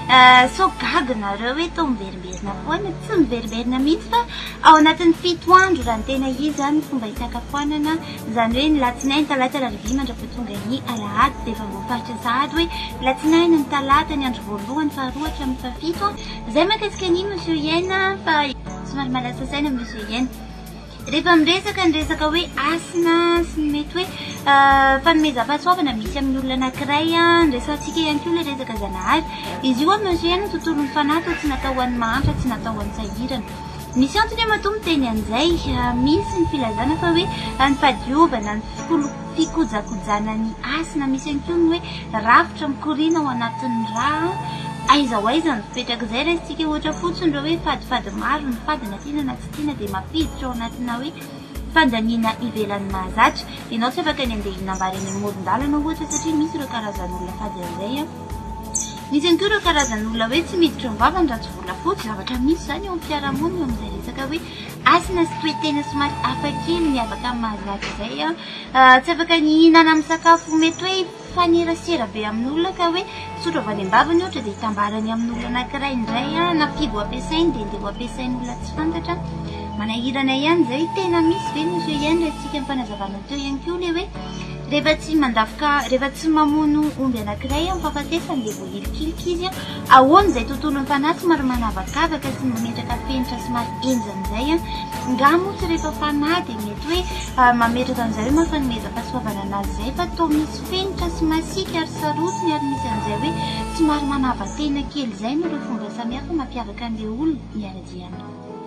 sogagina hoe toa miveriberina foana, tsy miveriberina mihitsy fa ao anatin'ny fito andro raha ny tena izy zany fomba hisakafoanana, izany hoe ny latsinainy, talata, larobia mandrapaha tonga ny alahady dia efa voafaritra sahady hoe latsinainy ny talata ny andro voalohany faharoa hatramin'ny fahafito. Izay mahakasika ny monsieur Yen fa somary malasa saina monsieur Yen. Rehefa miresaka ny resaka hoe asina sy ny mety hoe fanomezam-pahasoavana misy amin'ny olona anankiray ny resantsika ihany koa ilay resaka zanahary. Izy io monsieur Yen tontolo ny fanahy tsy natao ho an'ny mahantra, tsy natao ho an'ny sahirana. Misy antony amato miteny an'izay, misy ny filazana fa hoe ny fadiovana, ny fikojakojana ny asina, misy ihany koa ny hoe rafitra mikorina ao anatin'ny raha. Aiza ho aiza ny fipetraka izay resitsika ohatra fotsiny ireo hoe fadifady maro ny fadina tiana na tsy tiana dia mampiditra ao anatina hoe fandaniana ivelan'ny mahazatra. Ianao tsy afaka ny andeha hinambary any amoron-dalana ohatra satria misy ireo karazan'olona fady an'izay. Misy ihany koa ireo karazan'olona hoe tsy miditra ny vavany raha tsy volafotsy, zavatra misy izany eo amin'ny fiarahamonina amin'izay resaka hoe asina sy toetena somary hafakely miavaka amin'ny mahazatra izay. Tsy afaka ny hihinana amin'ny sakafo mety hoe fanerasera be amin'ny olona ka hoe sotra avy any am-bavany ohatra dia hitambarany amin'ny olona anankiray indray na figo ampiasainy dia ndeha ho ampiasainy olona tsy fantatra. Manahirana ihany izay tena misy ve monsieur Yen resitsika mpanazavana teo ihany koa ilay hoe rehefa tsy mandavoka, rehefa tsy mamono omby anankiray amin'ny fahafatesany dia voahilikilika izy ahoana izay tontolo ny fanahy somary manavakavaka sy mametraka fenitra somary enjan'izay. Nga moa tsy rehefa fanahy dia mety hoe mametraka an'izay hoe mafanomezam-pahasoavana anazy izay fa toa misy fenitra sy masika ary sarotiny ary misy an'izay hoe somary manava-tena kely izay no ireo fomba samihafa mampiavaka an'ilay olona miara-diana.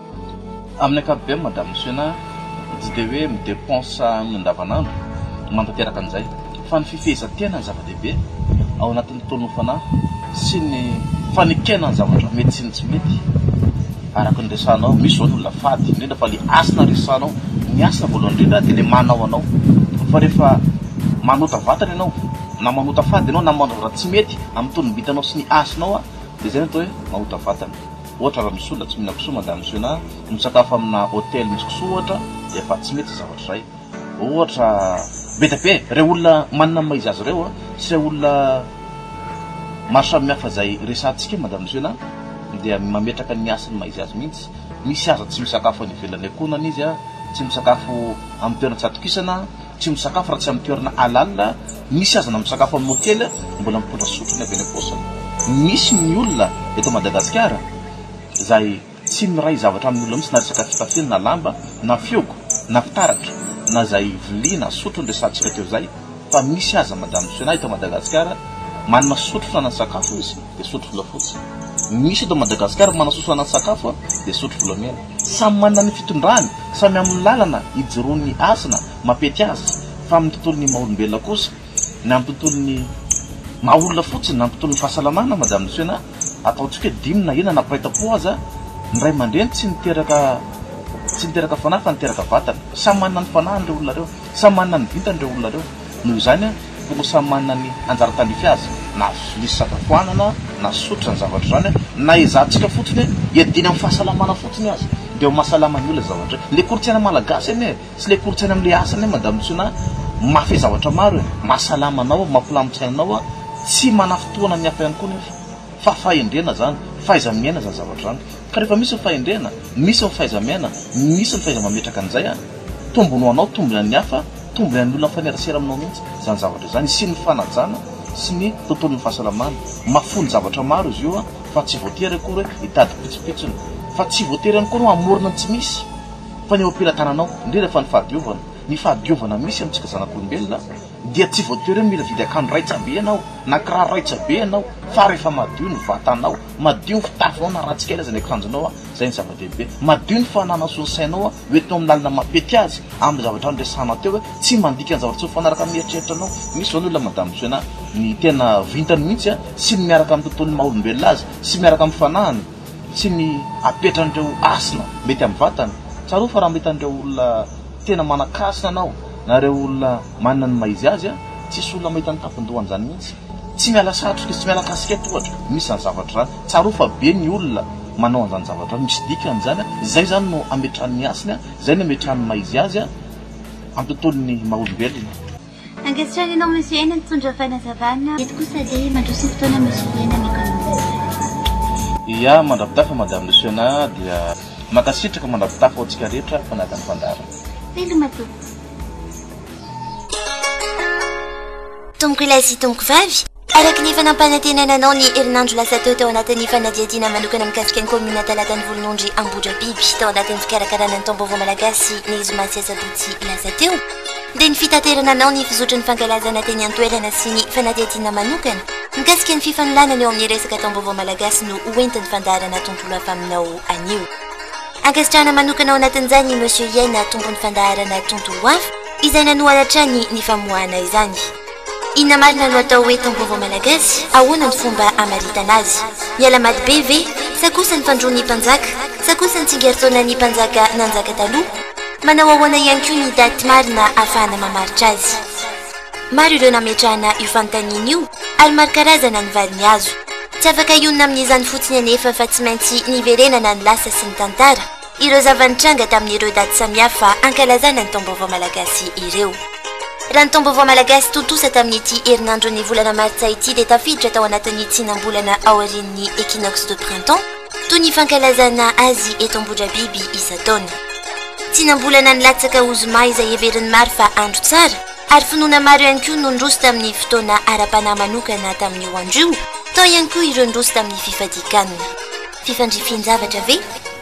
Amin'ny ankapobeny madame monsieur tsy dia hoe midepensa amin'ny andavanandro mantanteraka an'izay fa ny fifehezan-tena ny zava-dehibe ao anatin'ny fotoana ny fanahy sy ny fanekena ny zavatra mety sy ny tsy mety araka ny resanao. Misy zao ny olona fady indrindra fa le asina resanao, ny asina voalohany indrindra dia le manao anao. Fa rehefa manota vatana ianao na manota fady ianao na manao raha tsy mety amin'ny tonobitanao sy ny asinao dia zay ny atao hoe manota vatana. Ohatra raha misy olona tsy mihina kisoa madame monsieur na misakafo amina hôtely misy kisoa ohatra dia efa tsy mety zavatra izay. Ohatra betabe ireo olona manana maizy azy ireo sy ireo olona maro samihafa izay resantsika madame monsieur na dia mametraka ny asany maizy azy mihitsy. Misy aza tsy misakafo any ivelan'ny ankonana izy tsy misakafo amin'ny toerana tsy atokisana, tsy misakafo raha tsy amin'ny toerana alalina. Misy aza na misakafo amin'ny hôtely mbola mitondra sotrony avy any am-paosany. Misy ny olona eto Madagasikara izay tsy miray zavatra amin'ny olona mihitsy na resaka fitafiana na lamba na fiogo na fitaratra na izay vilia na sotro ny resantsika teo izay. Fa misy aza madame monsieur na eto Madagasikara manana sotro fihinanana sakafo izy dia sotro volafotsy. Misy eto Madagasikara manana sotro fihinanana sakafo dia sotro volamena. Samy manana ny fitondrany, samy amin'ny lalana hijoroan'ny asina mampety azy. Fa amin'ny tontolon'ny maha-olombelona kosa na amin'ny tontolon'ny maolona fotsiny nampitony fahasalamana madame Soena ataontsika hoe dimy na enina napaita-po aza ny ray aman-dreny tsy niteraka tsy niteraka fanahy fa niteraka vatana samy manana ny fanahiny reo olona reo samy manana ny vintany reo olona reo noho izany a tokony samy manana ny anjara tandrify azy na lisy sakafoanana na sotra ny zavatra zany a na izahantsika fotsiny iadina amin'ny fahasalamana fotsiny azy dia mahasalama ny olona zavatra le kolotsaina malagasy eny sy le kolotsaina amin'le asany madame Soena mafy zavatra maro e mahasalamanao mampilamin-tsainanao a tsy manafotoana ny hafa ihany koa nefa fa fahendrena zany fahaiza-miaina zany zavatra zany ka rehefa misy ny fahendrena misy ny fahaiza-miaina misy ny fahaiza-mametraka an'izay a tombony ho anao tombony an'ny hafa tombony an'ny olona mifanerasera aminao mihitsy zany zavatra zany sy ny fanajana sy ny tontolon'ny fahasalamana mafony zavatra maro izy io a fa tsy voatery akory hoe hitady pitsopitsony fa tsy voatery ihany koa no amorona ny tsy misy fa ny eo ampilatananao indrindra fa ny fahadiovana ny fahadiovana misy amintsika zanak'olombelona dia tsy voatery hoe mila vidy akanjo raitsabe ianao na kiraro raitsabe ianao fa rehefa madio ny vatanao madio ny fitafonao na ratsika ela zany akanjonao a zay ny zava-dehibe madio ny fahanana so ny sainao a hoentinao amin'ny lalina mapety azy amin'ny zavatra andresanao teo hoe tsy mandika ny zavatra tsy ho fanaraka mieritreritrana misy zao ny olona madame Soena ny tena vintany mihitsy a sy ny miaraka amin'ny tontolon'ny maha-olombelona azy sy miaraka amin'ny fanahany sy ny apetran'ireo asina mety amin'ny vatany tsaro fa raha mety an'ireo olona tena manakasina anao na reo olona manana ny maizy azy a tsisy olona mahita ny tapindohany zany mihitsy tsy miala satroka tsy miala kasikety ohatra misy zany zavatra zany tsaro fa be ny olona manao an'izany zavatra misy dikany zany a zay zany no ametrahan'ny asiny a zay no ametrahan'ny maizy azy a amin'ny tontolon'ny maha-olombelona ankehitrany ianao monsieur ena nitondra fanazavana eto kosa dia mandroso fotoana monsieur ena mikoa ia mandravitafa madame Soena dia makasitraka mandravitafa ho antsika rehetra fanaka ny fandara veloma tompo tomboko ilay sy tomboko vavy araky ny fanampanantenananao ny herinandro lasa teo teo anatin'ny fanadiadiana manokana mikasika ny komina talatany volonondry Ambotra biby tao anatin'ny fikarakarana ny taom-baovao malagasy ny zoma sy asabotsy lasa teo dia ny fitaterananao ny fizotry ny fankalazana teny antoerana sy ny fanadiadiana manokana mikasika ny fifanolana eo amin'ny resaka taom-baovao malagasy no hoentiny fandarana tontolo hafa aminao anio ankasitrahana manokana ao anatin'izany monsieur Yena tombony fandaharana tontolo hafa izay nanoharatrany ny famoahana izany inona marina no atao hoe taom-baovao malagasy ahoana ny fomba amaritana azy miala mady be ve sa kosa ny fandroany mpanjaka sa kosa ny tsingeritaona ny mpanjaka nanjaka taloha manao ahoana ihany koa ny daty marina ahafahana mamaritra azy maro ireo nametrahana io fanontaniana io ary maro karazana ny valiny azo tsy afaka ionona amin'izany fotsiny anefa fa tsy maintsy niverenana ny lasa sy ny tantara ireo zavanitranga tamin'ireo daty samihafa ankalazana ny taom-baovao malagasy ireo raha ny taom-baovao malagasy tontosa tamin'ity herinandro ny volana martsa ity dia tafiditra tao anatin'ny tsinam-bolana aorian'ny équinoxe de printemps toy ny fankalazana azy eto Ambotra biby isa-taona tsinam-bolana ny latsaka ozoma izay heverin'ny maro fa andro tsara ary finoana maro ihany koa no ndroso tamin'ny fotoana ara-panahy manokana tamin'io andro io tao ihany koa ireo ndroso tamin'ny fifadikanina fifandrifian-javatra ve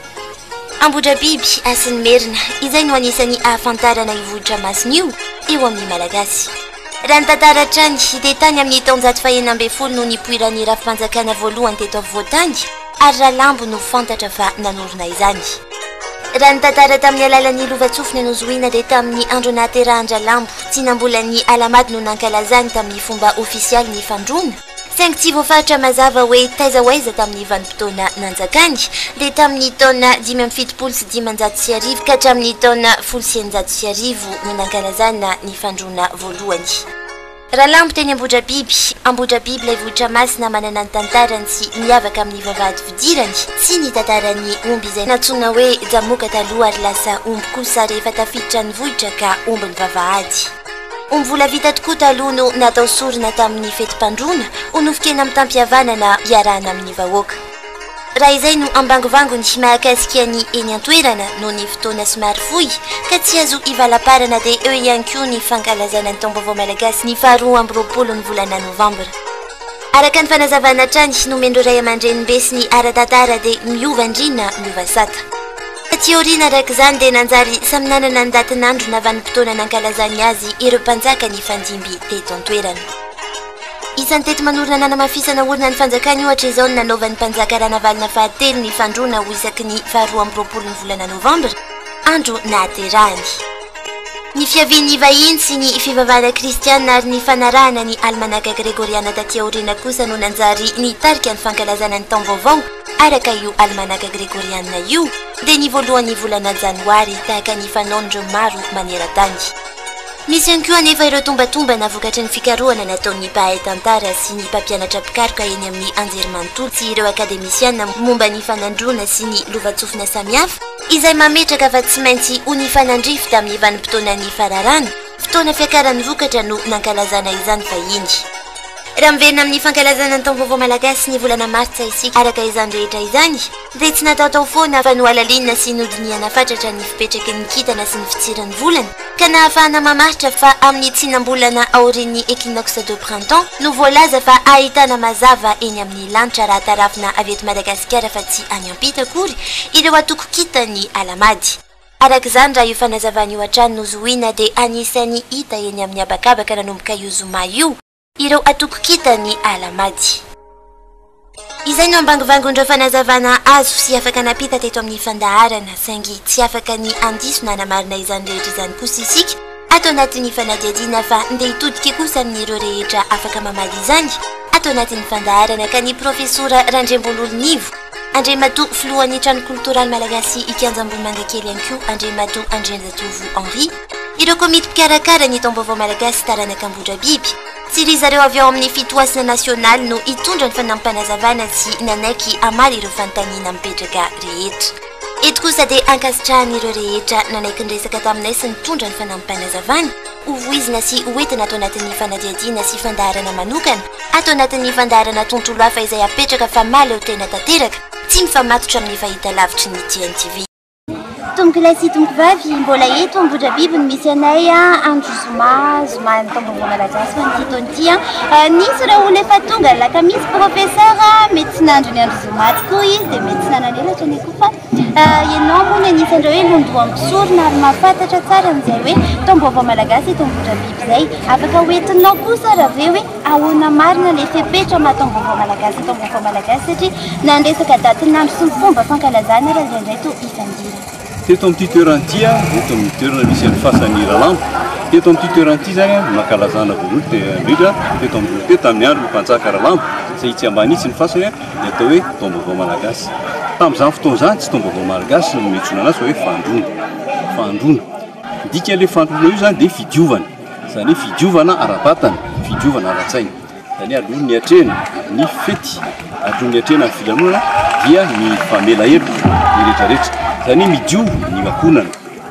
Ambotra biby asy ny merina izay no anisan'ny ahafantarana ivohitra masina io eo amin'ny malagasy raha ny tantara hatrany dia tany amin'ny taonjato fahaenina amby folo no nipoiran'ny rafi-panjakana voalohany teto afovoantany ary raha lambo no fantatra fa nanorona izany raha ny tantara tamin'ny alalan'ny lovatsofina no zoina dia tamin'ny andro nahaterahandra lambo tsy nambolan'ny alamady no nankalazany tamin'ny fomba ofisialy ny fandrona saingy tsy voafaritra mazava hoe taiza hoaiza tamin'ny vanim-potoana nanjakany dia tamin'ny taona dimy amby fitopolo sy dimanjato sy arivo ka hatramin'ny taona folo sy eninjato sy arivo no nankalazana ny fandrona voalohany raha lambo teny Ambotra biby Ambotra biby ilay vohitra masina manana ny tantarany sy miavaka amin'ny vavahady fidirany sy ny tantarany omby izay natsoina hoe jamoka taloha ary lasa omby kosa rehefa tafiditra ny vohitra ka omby ny vavahady omby vola vita tokoa taloha no natao sorona tamin'ny fetim-pandrona ho nofikena amin'ny tampihavanana iarahana amin'ny vahoaka raha izay no ambangovango ny mahakasika ny eny antoerana no ny fotoana somary fohy ka tsy azo ivalaparana dia eo ihany koa ny fankalazana ny taom-baovao malagasy ny faharoa amby roapolo ny volana novambra araka ny fanazavana hatrany nomendro ray aman-dreny sy ny ara-tantara dia miova indrina miova sata teoriana araka izany dia nanjary samy nanana ny datin'andro navanim-potoana nankalazany azy ireo mpanjaka ny fandimby teto antoerana isan'ny teto manorina nanamafisana olona ny fanjakany ohatra izao ny nanaovan'ny mpanjaka raha navalina fahatelo ny fandrona ho isaky ny faharoa amby roapolo ny volana novambra andro nahaterahany ny fiavian'ny vahiny sy ny fivavahana kristiana ary ny fanarahana ny almanaka grégoriana taty aoriana kosa no nanjary nitarika ny fankalazana ny taom-baovao araka io almanaka grégoriana io dia ny voalohan'ny volana janoary tahaka ny fanaon'ireo maro maneran-tany. Misy ihany koa anefa ireo tombatomba navokatry ny fikarohana nataon'ny mpahay tantara sy ny mpampianatra pikaroka eny amin'ny anjerimanontolo sy ireo akademisiana momba ny fanandrona sy ny lovatsofina samihafa izay mametraka fa tsy maintsy ho ny fanandrify tamin'ny vanim-potoanan'ny fararana fotoana fiakaran'ny vokatra no nankalazana izany fahiny. Raha miverina amin'ny fankalazana ny taom-baovao malagasy ny volana martsa isika araka izany rehetra izany dia tsy natao tao foana fa noalalinina sy nodiniana fatratra ny fipetraky ny kitana sy ny fitsiran'ny volana ka nahafahana mamaritra fa amin'ny tsinam-bolana aorian'ny équinoxe de printemps no voalaza fa ahitana mazava eny amin'ny lanitra raha tarafina avy eto Madagasikara fa tsy any ampita akory ireo atoko kitany alamady. Araka izany raha io fanazavana io hatrany nozoina dia anisan'ny hita eny amin'ny abakabaka nanomboka io zoma io ireo atoko kitany alamady. Izay no ambangovangondreo fanazavana azo sy afaka napita teto amin'ny fandaharana saingy tsy afaka ny andiso na namarina izany rehetra izany kosa isika atao anatin'ny fanadiadiana fa ndeha hitodika kosa amin'ireo rehetra afaka mamady izany atao anatin'ny fandaharana ka ny profesora Randrembololonivo Andriamato filohan'ny trano kultoraly malagasy ikanjam-bomanga kely ihany koa Andriamato Andrinjatovo Henri ireo komity mpikarakara ny taom-baovao malagasy taranaka ambodra biby sy ry zareo avy ao amin'ny fitoasana nasionaly no hitondra ny fanampanazavana sy nanaiky amaly ireo fanontaniana mipetraka rehetra. Eto kosa dia ankasitrahan'ireo rehetra nanaiky ny resaka taminay sy nitondra ny fanampanazavana hovoizina sy hoentina atao anatin'ny fanadiadiana sy fandaharana manokana atao anatin'ny fandaharana tontolo hafa izay apetraka fa maly eo tena tanteraka tsy mifamatotra amin'ny fahita lavitry ny T N T V. Tomboky lahy sy tomboky vavy mbola eto ambodra biby ny misy anay andro zoma zoma ny taom-baovao malagasy fa ny titoan'ity nisy ireo olo efa tonga laka misy professeur mety tsy nandro ny andro zoma tokoa izy dia mety tsy nananelatra ny koa fa ianao moa ny anisan'ireo hoe londoa ampisorona ary mahafantatra tsara an'izay hoe taom-baovao malagasy eto ambodra biby izay afaka hoentinao kosa raha ve hoe ahoana marina ilay fepetra maha taom-baovao malagasy taom-baovao malagasy satria nandresaka datin'andro sy ny fomba fankalazana raha indraindray to ifandira. Teto amin'ity toerana ity eto amin'ny toerana misy an'ny fasan'ny Ralambo teto amin'ity toerana ity zany mankalazana voaloha dia indrindra teto amin'ny teto tamin'ny andro mpanjaka Ralambo izay itsy ambanitsy ny fasany ny atao hoe taom-baovao malagasy. Tamin'izany fotoana izany tsy taom-baovao malagasy no miantsona anazy fa hoe fandrona fandrona dika ilay fandrona io zany dia fidiovana izany hoe fidiovana ara-batana fidiovana ara-tsaina izany aloha ny hatrena ny fety aloha ny hatrena ny filanonana dia ny famela heloka ny rehetrarehetra izany midio ny makonana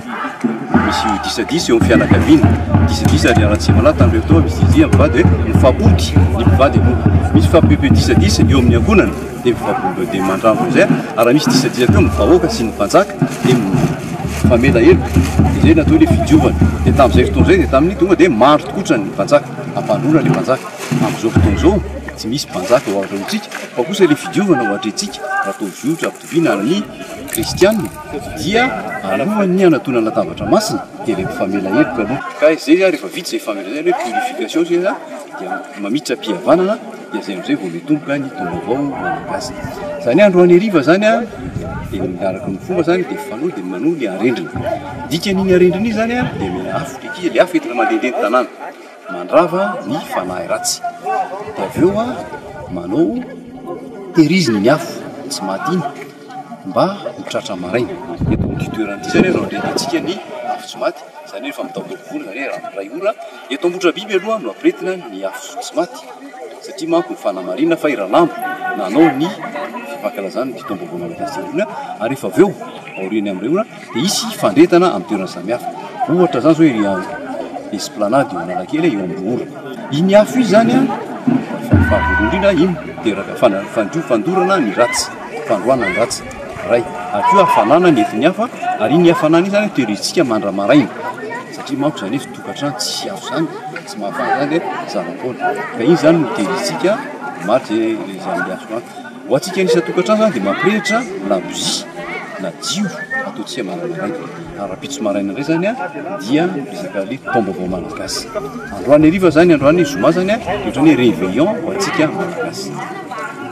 misy disadisa eo amin'ny fianakaviana disadisa ary aratsy malahy tamin'ireo tao misy izy mivady hoe mifaboky ny mpivady aloha misy fapepe disadisa eo amin'ny ankonana dia mifaboky dia mandrano izay ary misy disadisa koa mivahoaka sy ny mpanjaka dia famela heloka dia zay natao ilay fidiovana dia tamin'izay fotoana izay dia tamin'ny tonga dia maro tokotra ny mpanjaka ampandrona ilay mpanjaka amin'izao fotoana izao tsy misy mpanjaka ho atratsika fa kosa ilay fidiovana ho atretsika raha atao viotra ampitovina ny kristianina dia alohan'ny anatona latabatra masina dia ilay famela heloka aloha ka izay rehefa vita izay famela zay hoe purification zay dia mamiditra mpihavanana dia zay amin'izay vao mitomboka ny taom-baovao malagasy. Izany androany hariva zany a dia miaraka ny fomba zany dia fanohy dia manohy ny arendrina dika n'iny arendrina iny zany a dia mila afo ndraiky ilay afo entina mandehandeha ny tanàna mandrava ny fanahy ratsy dia avy eo a manao tehiriziny ny afo tsy maty iny mba mitratra maraina eto amin'ity toerana ity zany raha andrehantsika ny afo tsy maty izany rehefa mitaotaovola zany hoe ray ora eto ambodra biby aloha no ampiretina ny afo tsy maty satria manko ny fanamarina fa Ralambo nanao ny fankalazana ny taom-baovao malagasy irona ary rehefa avy eo aoriany amin'ireo ora dia isy fandretana amin'ny toerana samihafa ohatra zany zao hoe esplanade eo Analakely eo Ambohora iny afo izy zany a fahavolo indrindra iny teraka fandio fandorana ny ratsy fandroana ny ratsy ray akeo hafanana ny entiny hafa ary iny hafanana iny zany tehirizitsika mandramaraina satria manko zany hoe tokantrano tsy afo zany tsy mahafana zany hoe zavampona ka iny zany no tehirizitsika maro zay zany afo anto ho atsika nisa tokantrano zany dia mampirehitra labozia na jio ataotsika mandramaraina arapitso maraina indray zany a dia resaka le taom-baovao malagasy androany hariva zany androany zoma zany a ohatrany hoe réveillon ho atsika malagasy.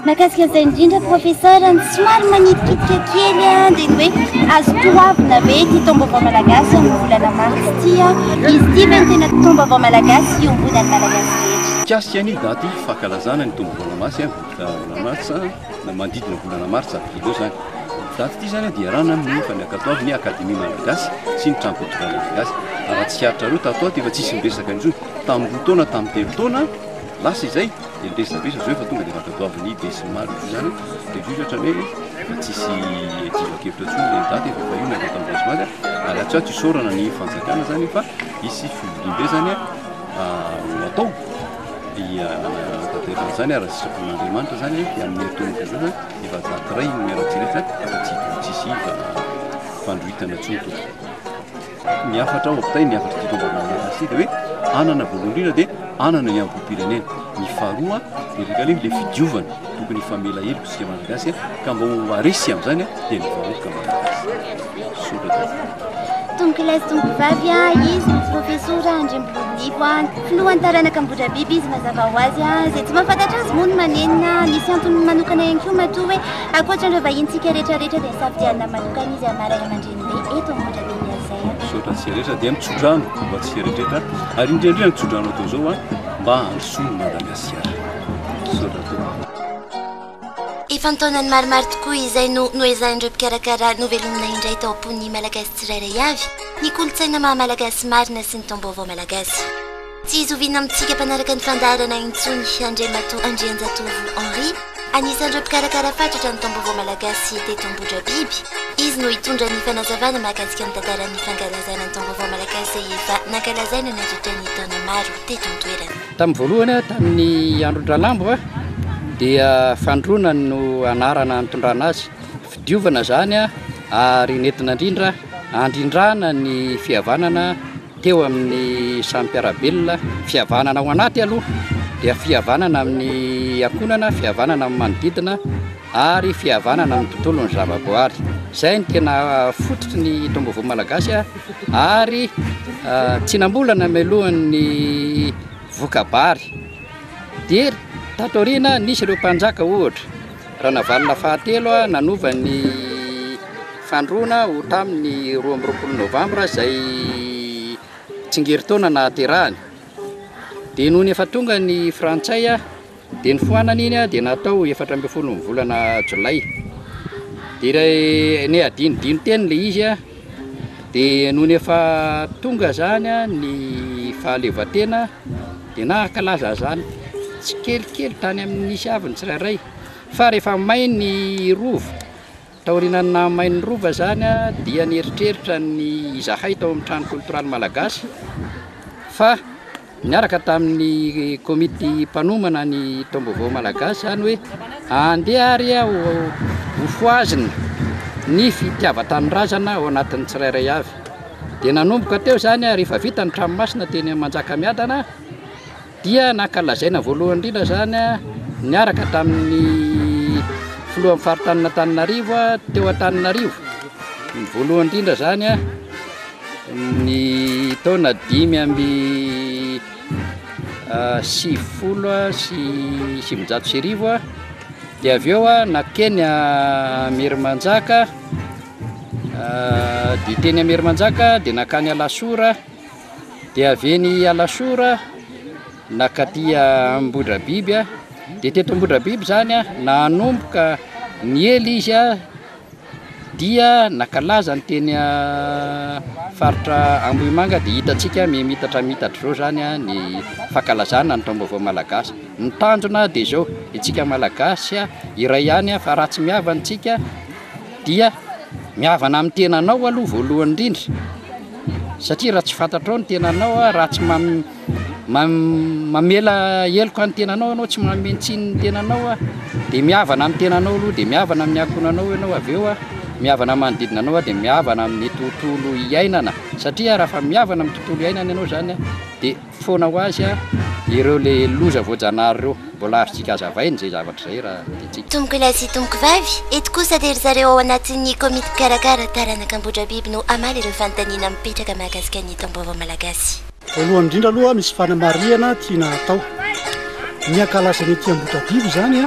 mahakasika an'izay indrindra professeur ny somary manitikitika kely a dia ny hoe azo toavina ve ty taom-baovao malagasy amin'ny volana marsy ty a izy ty ve ny tena taom-baovao malagasy iombonany malagasy rehetra kasika ny daty fankalazana ny taom-baovao masy volana marsy na mandidina volana marsy avril zany daty ity zany dia rana amin'ny faniakatoavy ny akademia malagasy sy ny trano-potoana malagasy raha tsy hiaritra reo tato aty efa tsisy miresaka intsony tamin'ny roa taona tamin'ny telo taona lasa izay dia niresaka be zao efa tonga dia fakatoaviny desimary zany dia io ohatra hoe efa tsisy jivakevitra ntsony le daty efa fahio miaka tamin'ny desimaly ary atsy ato isorana ny fanjakana zany fa isy fivolimbe zany atao tanterana zany raha sitrapon'andriamanitra zany dia amin'ny heritonaka zao zany efa zakiray miaratsirehetra fa tsy tsisy fandrohitana ntsony to ny afatra ao apitay ny afatra tytombaovao malagasy dia hoe anana voalohany dia anana ny ampopirenena ny faharoa dia rekale le fidiovana tokony famela heliko sika malagasy ka mba aresy amin'izany dia ny vahoaka malagasy soratra tomboky lazy tomboky vavy a izy professora andrembolonivo a filohan'ny taranaka ambodrabiby izy mazava ho azy a zay tsy mahafantatra azy moa no manenina nisy antony manokana ihany koa matoa hoe ankoatran'ireo vahintsika rehetrarehetra dia nisafidianina manokana izy amarana aman-dreny eto ambodrabiby azay sotra tsy rehetra dia mitsodrano mba tsy rehetrarehetra ary indrindrindra mitsodrano atao zao a mba handrosono madagasikara sotra to efa ntaonany maromaro tokoa izay no noezahin'ireo mpikarakara novelomina indray tao am-pony malagasy tsirairay avy ny kolotsaina maha malagasy marina sy ny taom-baovao malagasy tsy izy oviana amintsika mpanaraka ny fandaharana intsony andriamato andrianjatovo henri anisan'ireo mpikarakara fatratra ny taom-baovao malagasy teto-ambodra biby izy no hitondra ny fanazavana mahakasika ny tantaran'ny fankalazana ny taom-baovao malagasy zay efa nankalazaina nandritra ny taona maro teto an-toerana tamin'ny voalohany tamin'ny andron-dralambo a dia fandrona no anarana nitondrana azy fidiovana zany a ary nentina indrindra andrindrana ny fihavanana teo amin'ny sampiarabelona fihavanana ao anaty aloha dia fihavanana amin'ny akonana fihavanana amin'ny manodidina ary fihavanana amin'ny tontolo ny zavaboary zay ny tena fototry ny taom-baovao malagasy a ary tsy nambolana mialohan'ny vokabary dia tatorina nisy ireo mpanjaka ohatra raha navalina fahatelo a nanova ny fandrona ho tamin'ny roa amby roapolo novambra zay tsingery-taona nahaterahany dia noho ny efa tonga ny frantsay a dia ny foanana iny a dia natao efatra amby folo ny volana jolay dia ny adinodino teny le izy a dia noho ny efa tonga zany a ny fahaleovatena dia nakalaza zany tsy kelikely tany amin'ny nisy avy ny tsirairay fa rehefa may ny rova taorinany na may ny rova zany a dia nieritreritra ny izahay tao amin'ny trano koltoraly malagasy fa niaraka tamin'ny komity mpanomana ny taom-baovao malagasy zany hoe andeha ary a ho foazina ny fitiava-tanorazana ao anatin'ny tsirairay avy dia nanomboka teo zany a rehefa vita ny tranomasina teny manjaka miadana dia nankalazaina voalohany indrindra zany a niaraka tamin'ny filohan'ny faritanina Tananarivo a teo an-Tananarivo ny voalohany indrindra zany a ny taona dimy amby sivifolo a sy sivinjato sy arivo a dia avy eo a nakeny a Merimanjaka dia teny a Merimanjaka dia nakany Alasora dia aveny Alasora nakaty Ambodrabiby a dia teto Ambodrabiby zany a nanomboka ny ely izy a dia nakalaza ny teny a faritra Ambohimanga dia hitatsika mimitatra mitatra zao zany a ny fankalazana ny taom-baovao malagasy ny tanjona dia zao itsika malagasy a iray ihany a fa raha tsy miavantsika dia miavana amin'ny tenanao aloha voalohany indrindra satria raha tsy fantatrao ny tenanao a raha tsy mam mamela heloko any tenanao anao tsy mamentsiny ny tenanao a dia miavana amin'ny tenanao aloha dia miavana amin'ny akonanao ianao avy eo a miavana manodidina anao a dia miavana amin'ny tontolo iainana satria raha fa miavana amin'ny tontolo iainana ianao zany a dia foana ho azy a ireo le loza voajanahary ireo mbola azotsika azavainy zay zavatra zay raha tiantsika tomboky lahy sy tomboky vavy eto kosa dia ry zareo ao anatin'ny komity karakara taranaka Ambodrabiby no amaly ireo fanontaniana mipetraka mahakasika ny taom-baovao malagasy voalohany indrindra aloha misy fanamariana tiana atao ny ankalaza ny ety Ambodrabiby zany a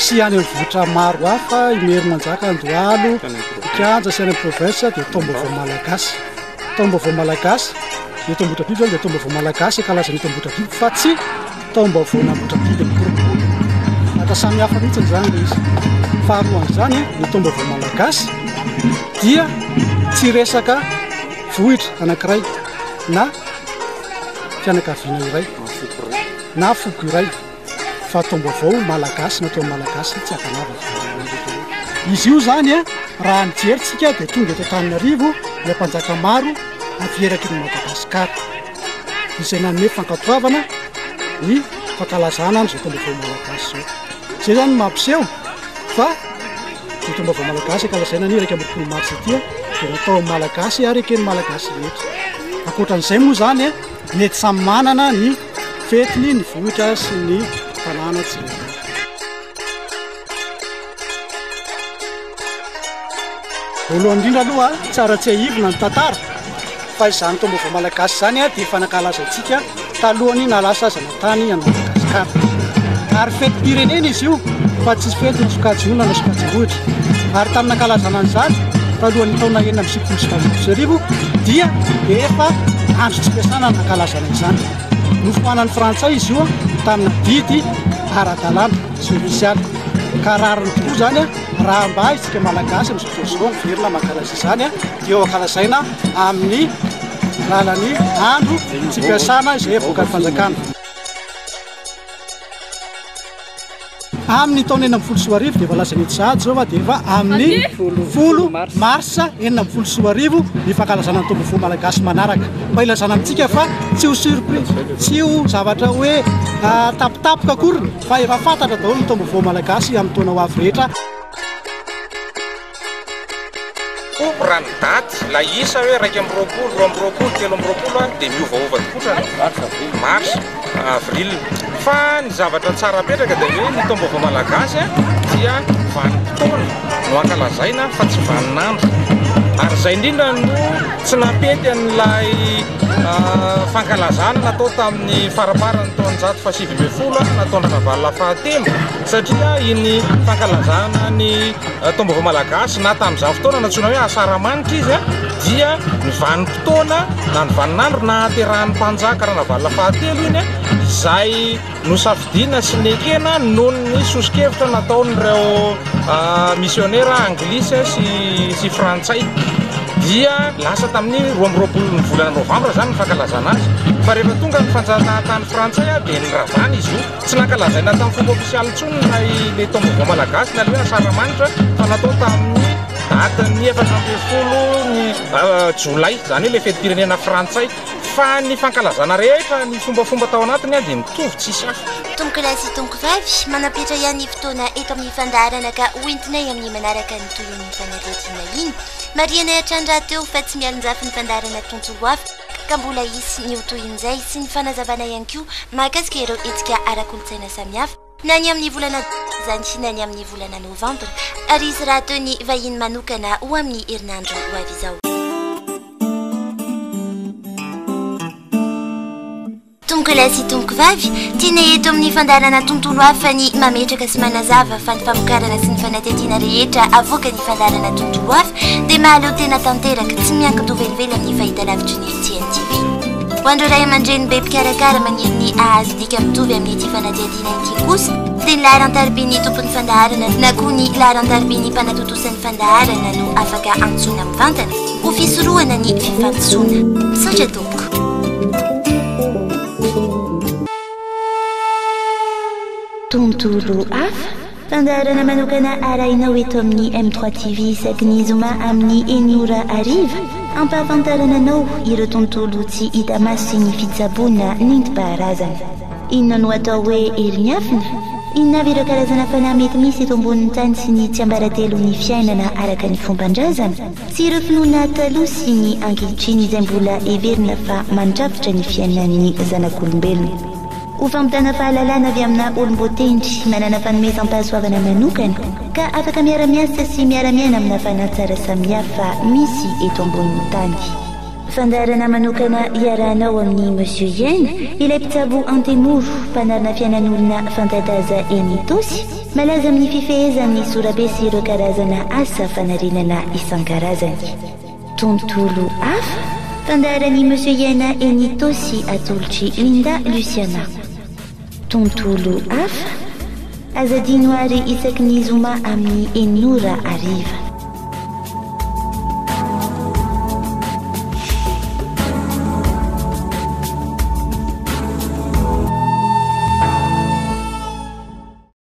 sy any amin'ny vohitra maro hafa imery manjaka andohalo ikanja sy any amin'ny province dia taom-baovao malagasy taom-baovao malagasy ny taom-botra biby zany dia taom-baovao malagasy kalazany taom-botra biby fa tsy taom-baovao nambotra biby mikorokoro maka samy hafa mihitsy zany le izy faharoan'izany ny taom-baovao malagasy dia tsy resaka vohitra anankiray na fianakaviana iray na foko iray fa taom-baovao malagasy natao malagasy tsy hafanava izy io zany a raha nijeritsika dia tonga eto Antananarivo ny mpanjaka maro averaky ny Madagasikara izay nanome fankatoavana ny fankalazana amin'izay taom-baovao malagasy zao zay zany mampiseho fa ny taom-baovao malagasy akalazaina ny iraika ambin'ny folo marsy aty dia natao malagasy ary ekeny malagasy rehetra ankoatran'izay moa zany a mety samy manana ny fetiny ny vohitra sy ny tanàna tsirairay voalohany indrindra aloha tsara tsy ahivona ny tantara fa izany taom-baovao malagasy zany a dia fanankalazantsika talohany nalasa zanatany any Madagasikara ary fetim-pirenena izy io fa tsy fety na sokajy-olona na sokajy-bohitra ary tamin'ny ankalazana an'izany talohan'ny taona enina amby sivifolo sy valopolo sy arivo dia efa andro tsy fiasana ny ankalazana izany nofoanan'ny frantsay izy io tamina didy ara-dalàna sovisialy ka rariny tokoa zany a raha mba isika malagasy amin'izao fotoana izao miverina mankalaza izany a dia eo ankalazaina amin'ny lalany andro tsy fiasana izay avoaka ny fanjakana amin'ny taona enina amby folo sy roa arivo dia efa laza ny etsahady zao fa dia efa amin'ny folo marsa enina amby folo sy roa arivo ny fankalazana ny taom-baovao malagasy manaraka mba ilazana amintsika fa tsy ho surprise tsy ho zavatra hoe tapitapoka akory fa efa fantatra daholo ny taom-baovao malagasy amin'ny taona ho avy rehetra raha ny daty la isa hoe raika amby roapolo roa amby roapolo telo amby roapolo dia miovaova tokotrany mars avril fa ny zavatra tsara petraka dia hoe ny taom-baovao malagasy a dia vanim-potoana no ankalazaina fa tsy vaninandro ary izay indrindra no tsy napety an'ilay fankalazana natao tamin'ny faraparany taonjato fa sivy ambin'ny folo nataona navalona fahatelo satria iny fankalazana ny taom-baovao malagasy na tamin'izany fotoana natsoina hoe asaramanitra izy a dia ny vanim-potoana na ny vaninandro na aterahan'ny mpanjaka raha navalona fahatelo iny a izay no safidina sy nekena noho ny sosikevitra nataon'ireo missionnaire anglisy sy sy frantsay dia lasa tamin'ny roa amby roapolo ny volana novambra zany ny fankalazana azy fa rehefa tonga ny fanjanahantany frantsay a dia niravana izy io tsy nankalazaina tamin'ny fomba ofisialy intsony ilay le taom-baovao malagasy na le hoe asaramanitra fa natao tamin'ny data ny efatra ambin'ny folo ny jolay zany hoe le fetim-pirenena frantsay fa ny fankalazana rehetra ny fombafomba tao anatiny a dia mitovy tsisy hafa tomboky lahy sy tomboky vavy manapitra ihany fotoana eto amin'ny fandaharana ka hoentinay amin'ny manaraka ny toyon'ny fanadihadiana iny mariana atrandra teo fa tsy mialonjafy ny fandaharana tontolo hafa ka mbola isy ny hotohin'izay sy ny fanazavana ihany koa mahakasika ireo etsika ara-kolotsaina samihafa na ny amin'ny volana zany sy na ny amin'ny volana novambra ary izy raha teo ny vahiny manokana ho amin'ny herinandro ho avy izao tomboky lahy sy tomboky vavy tiana eto amin'ny fandaharana tontolo hafa ny mametraka sy manazava fa ny famokarana sy ny fanatetiana rehetra avoaka ny fandaharana tontolo hafa dia mahaleo tena tanteraka tsy miankin-tovelively amin'ny fahitalavitry ny T N T V ho andro ray aman-dreny be mpikarakara maniry ny ahazo dika mitovy amin'ny ity fanadihadiana ity kosa dia ny laharan-taribiny tompon'ny fandaharana na koa ny laharan-taribiny mpanatotosany fandaharana no afaka antsoina mivantana ho fisorohana ny fifantosoana misaotra tompoko tontolo hafa fandaharana manokana arahinao eto amin'ny M trois T V isaky ny zoma amin'ny eniora ariva ampahafantarananao ireo tontolo tsy hita maso sy ny fitsaboana nentim-paharazana inona no atao hoe herinafina inona avy ireo karazana fanahy mety misy eto ambonin'ny tany sy ny tsy ambaratelo ny fiainana araka ny fomban-drazana sy ireo finoana taloha sy ny ankehitriny izay mbola heverina fa mandrafitra ny fiainan'ny zanak'olombelona ho fampitana fahalalana avy amina olom-botendry manana fanomezam-pahasoavana manokana ka afaka miara-miasa sy miara-miaina amina fanahy tsara samihafa misy eto ambonin'ny tany fandarana manokana iaranao amin'ny monsieur Yen ilay mpitsabo antemoro mpanarina fiainan'olona fantadaza eny Tosy malaza amin'ny fifehezan'ny sorabe sy ireo karazana asa fanarenana isan-karazany. Tontolo hafa fandaran'i monsieur Yen eny Tosy atolotry Linda Luciana. Tontolo hafa azadino ary isaky ny zoma amin'ny enora ariva.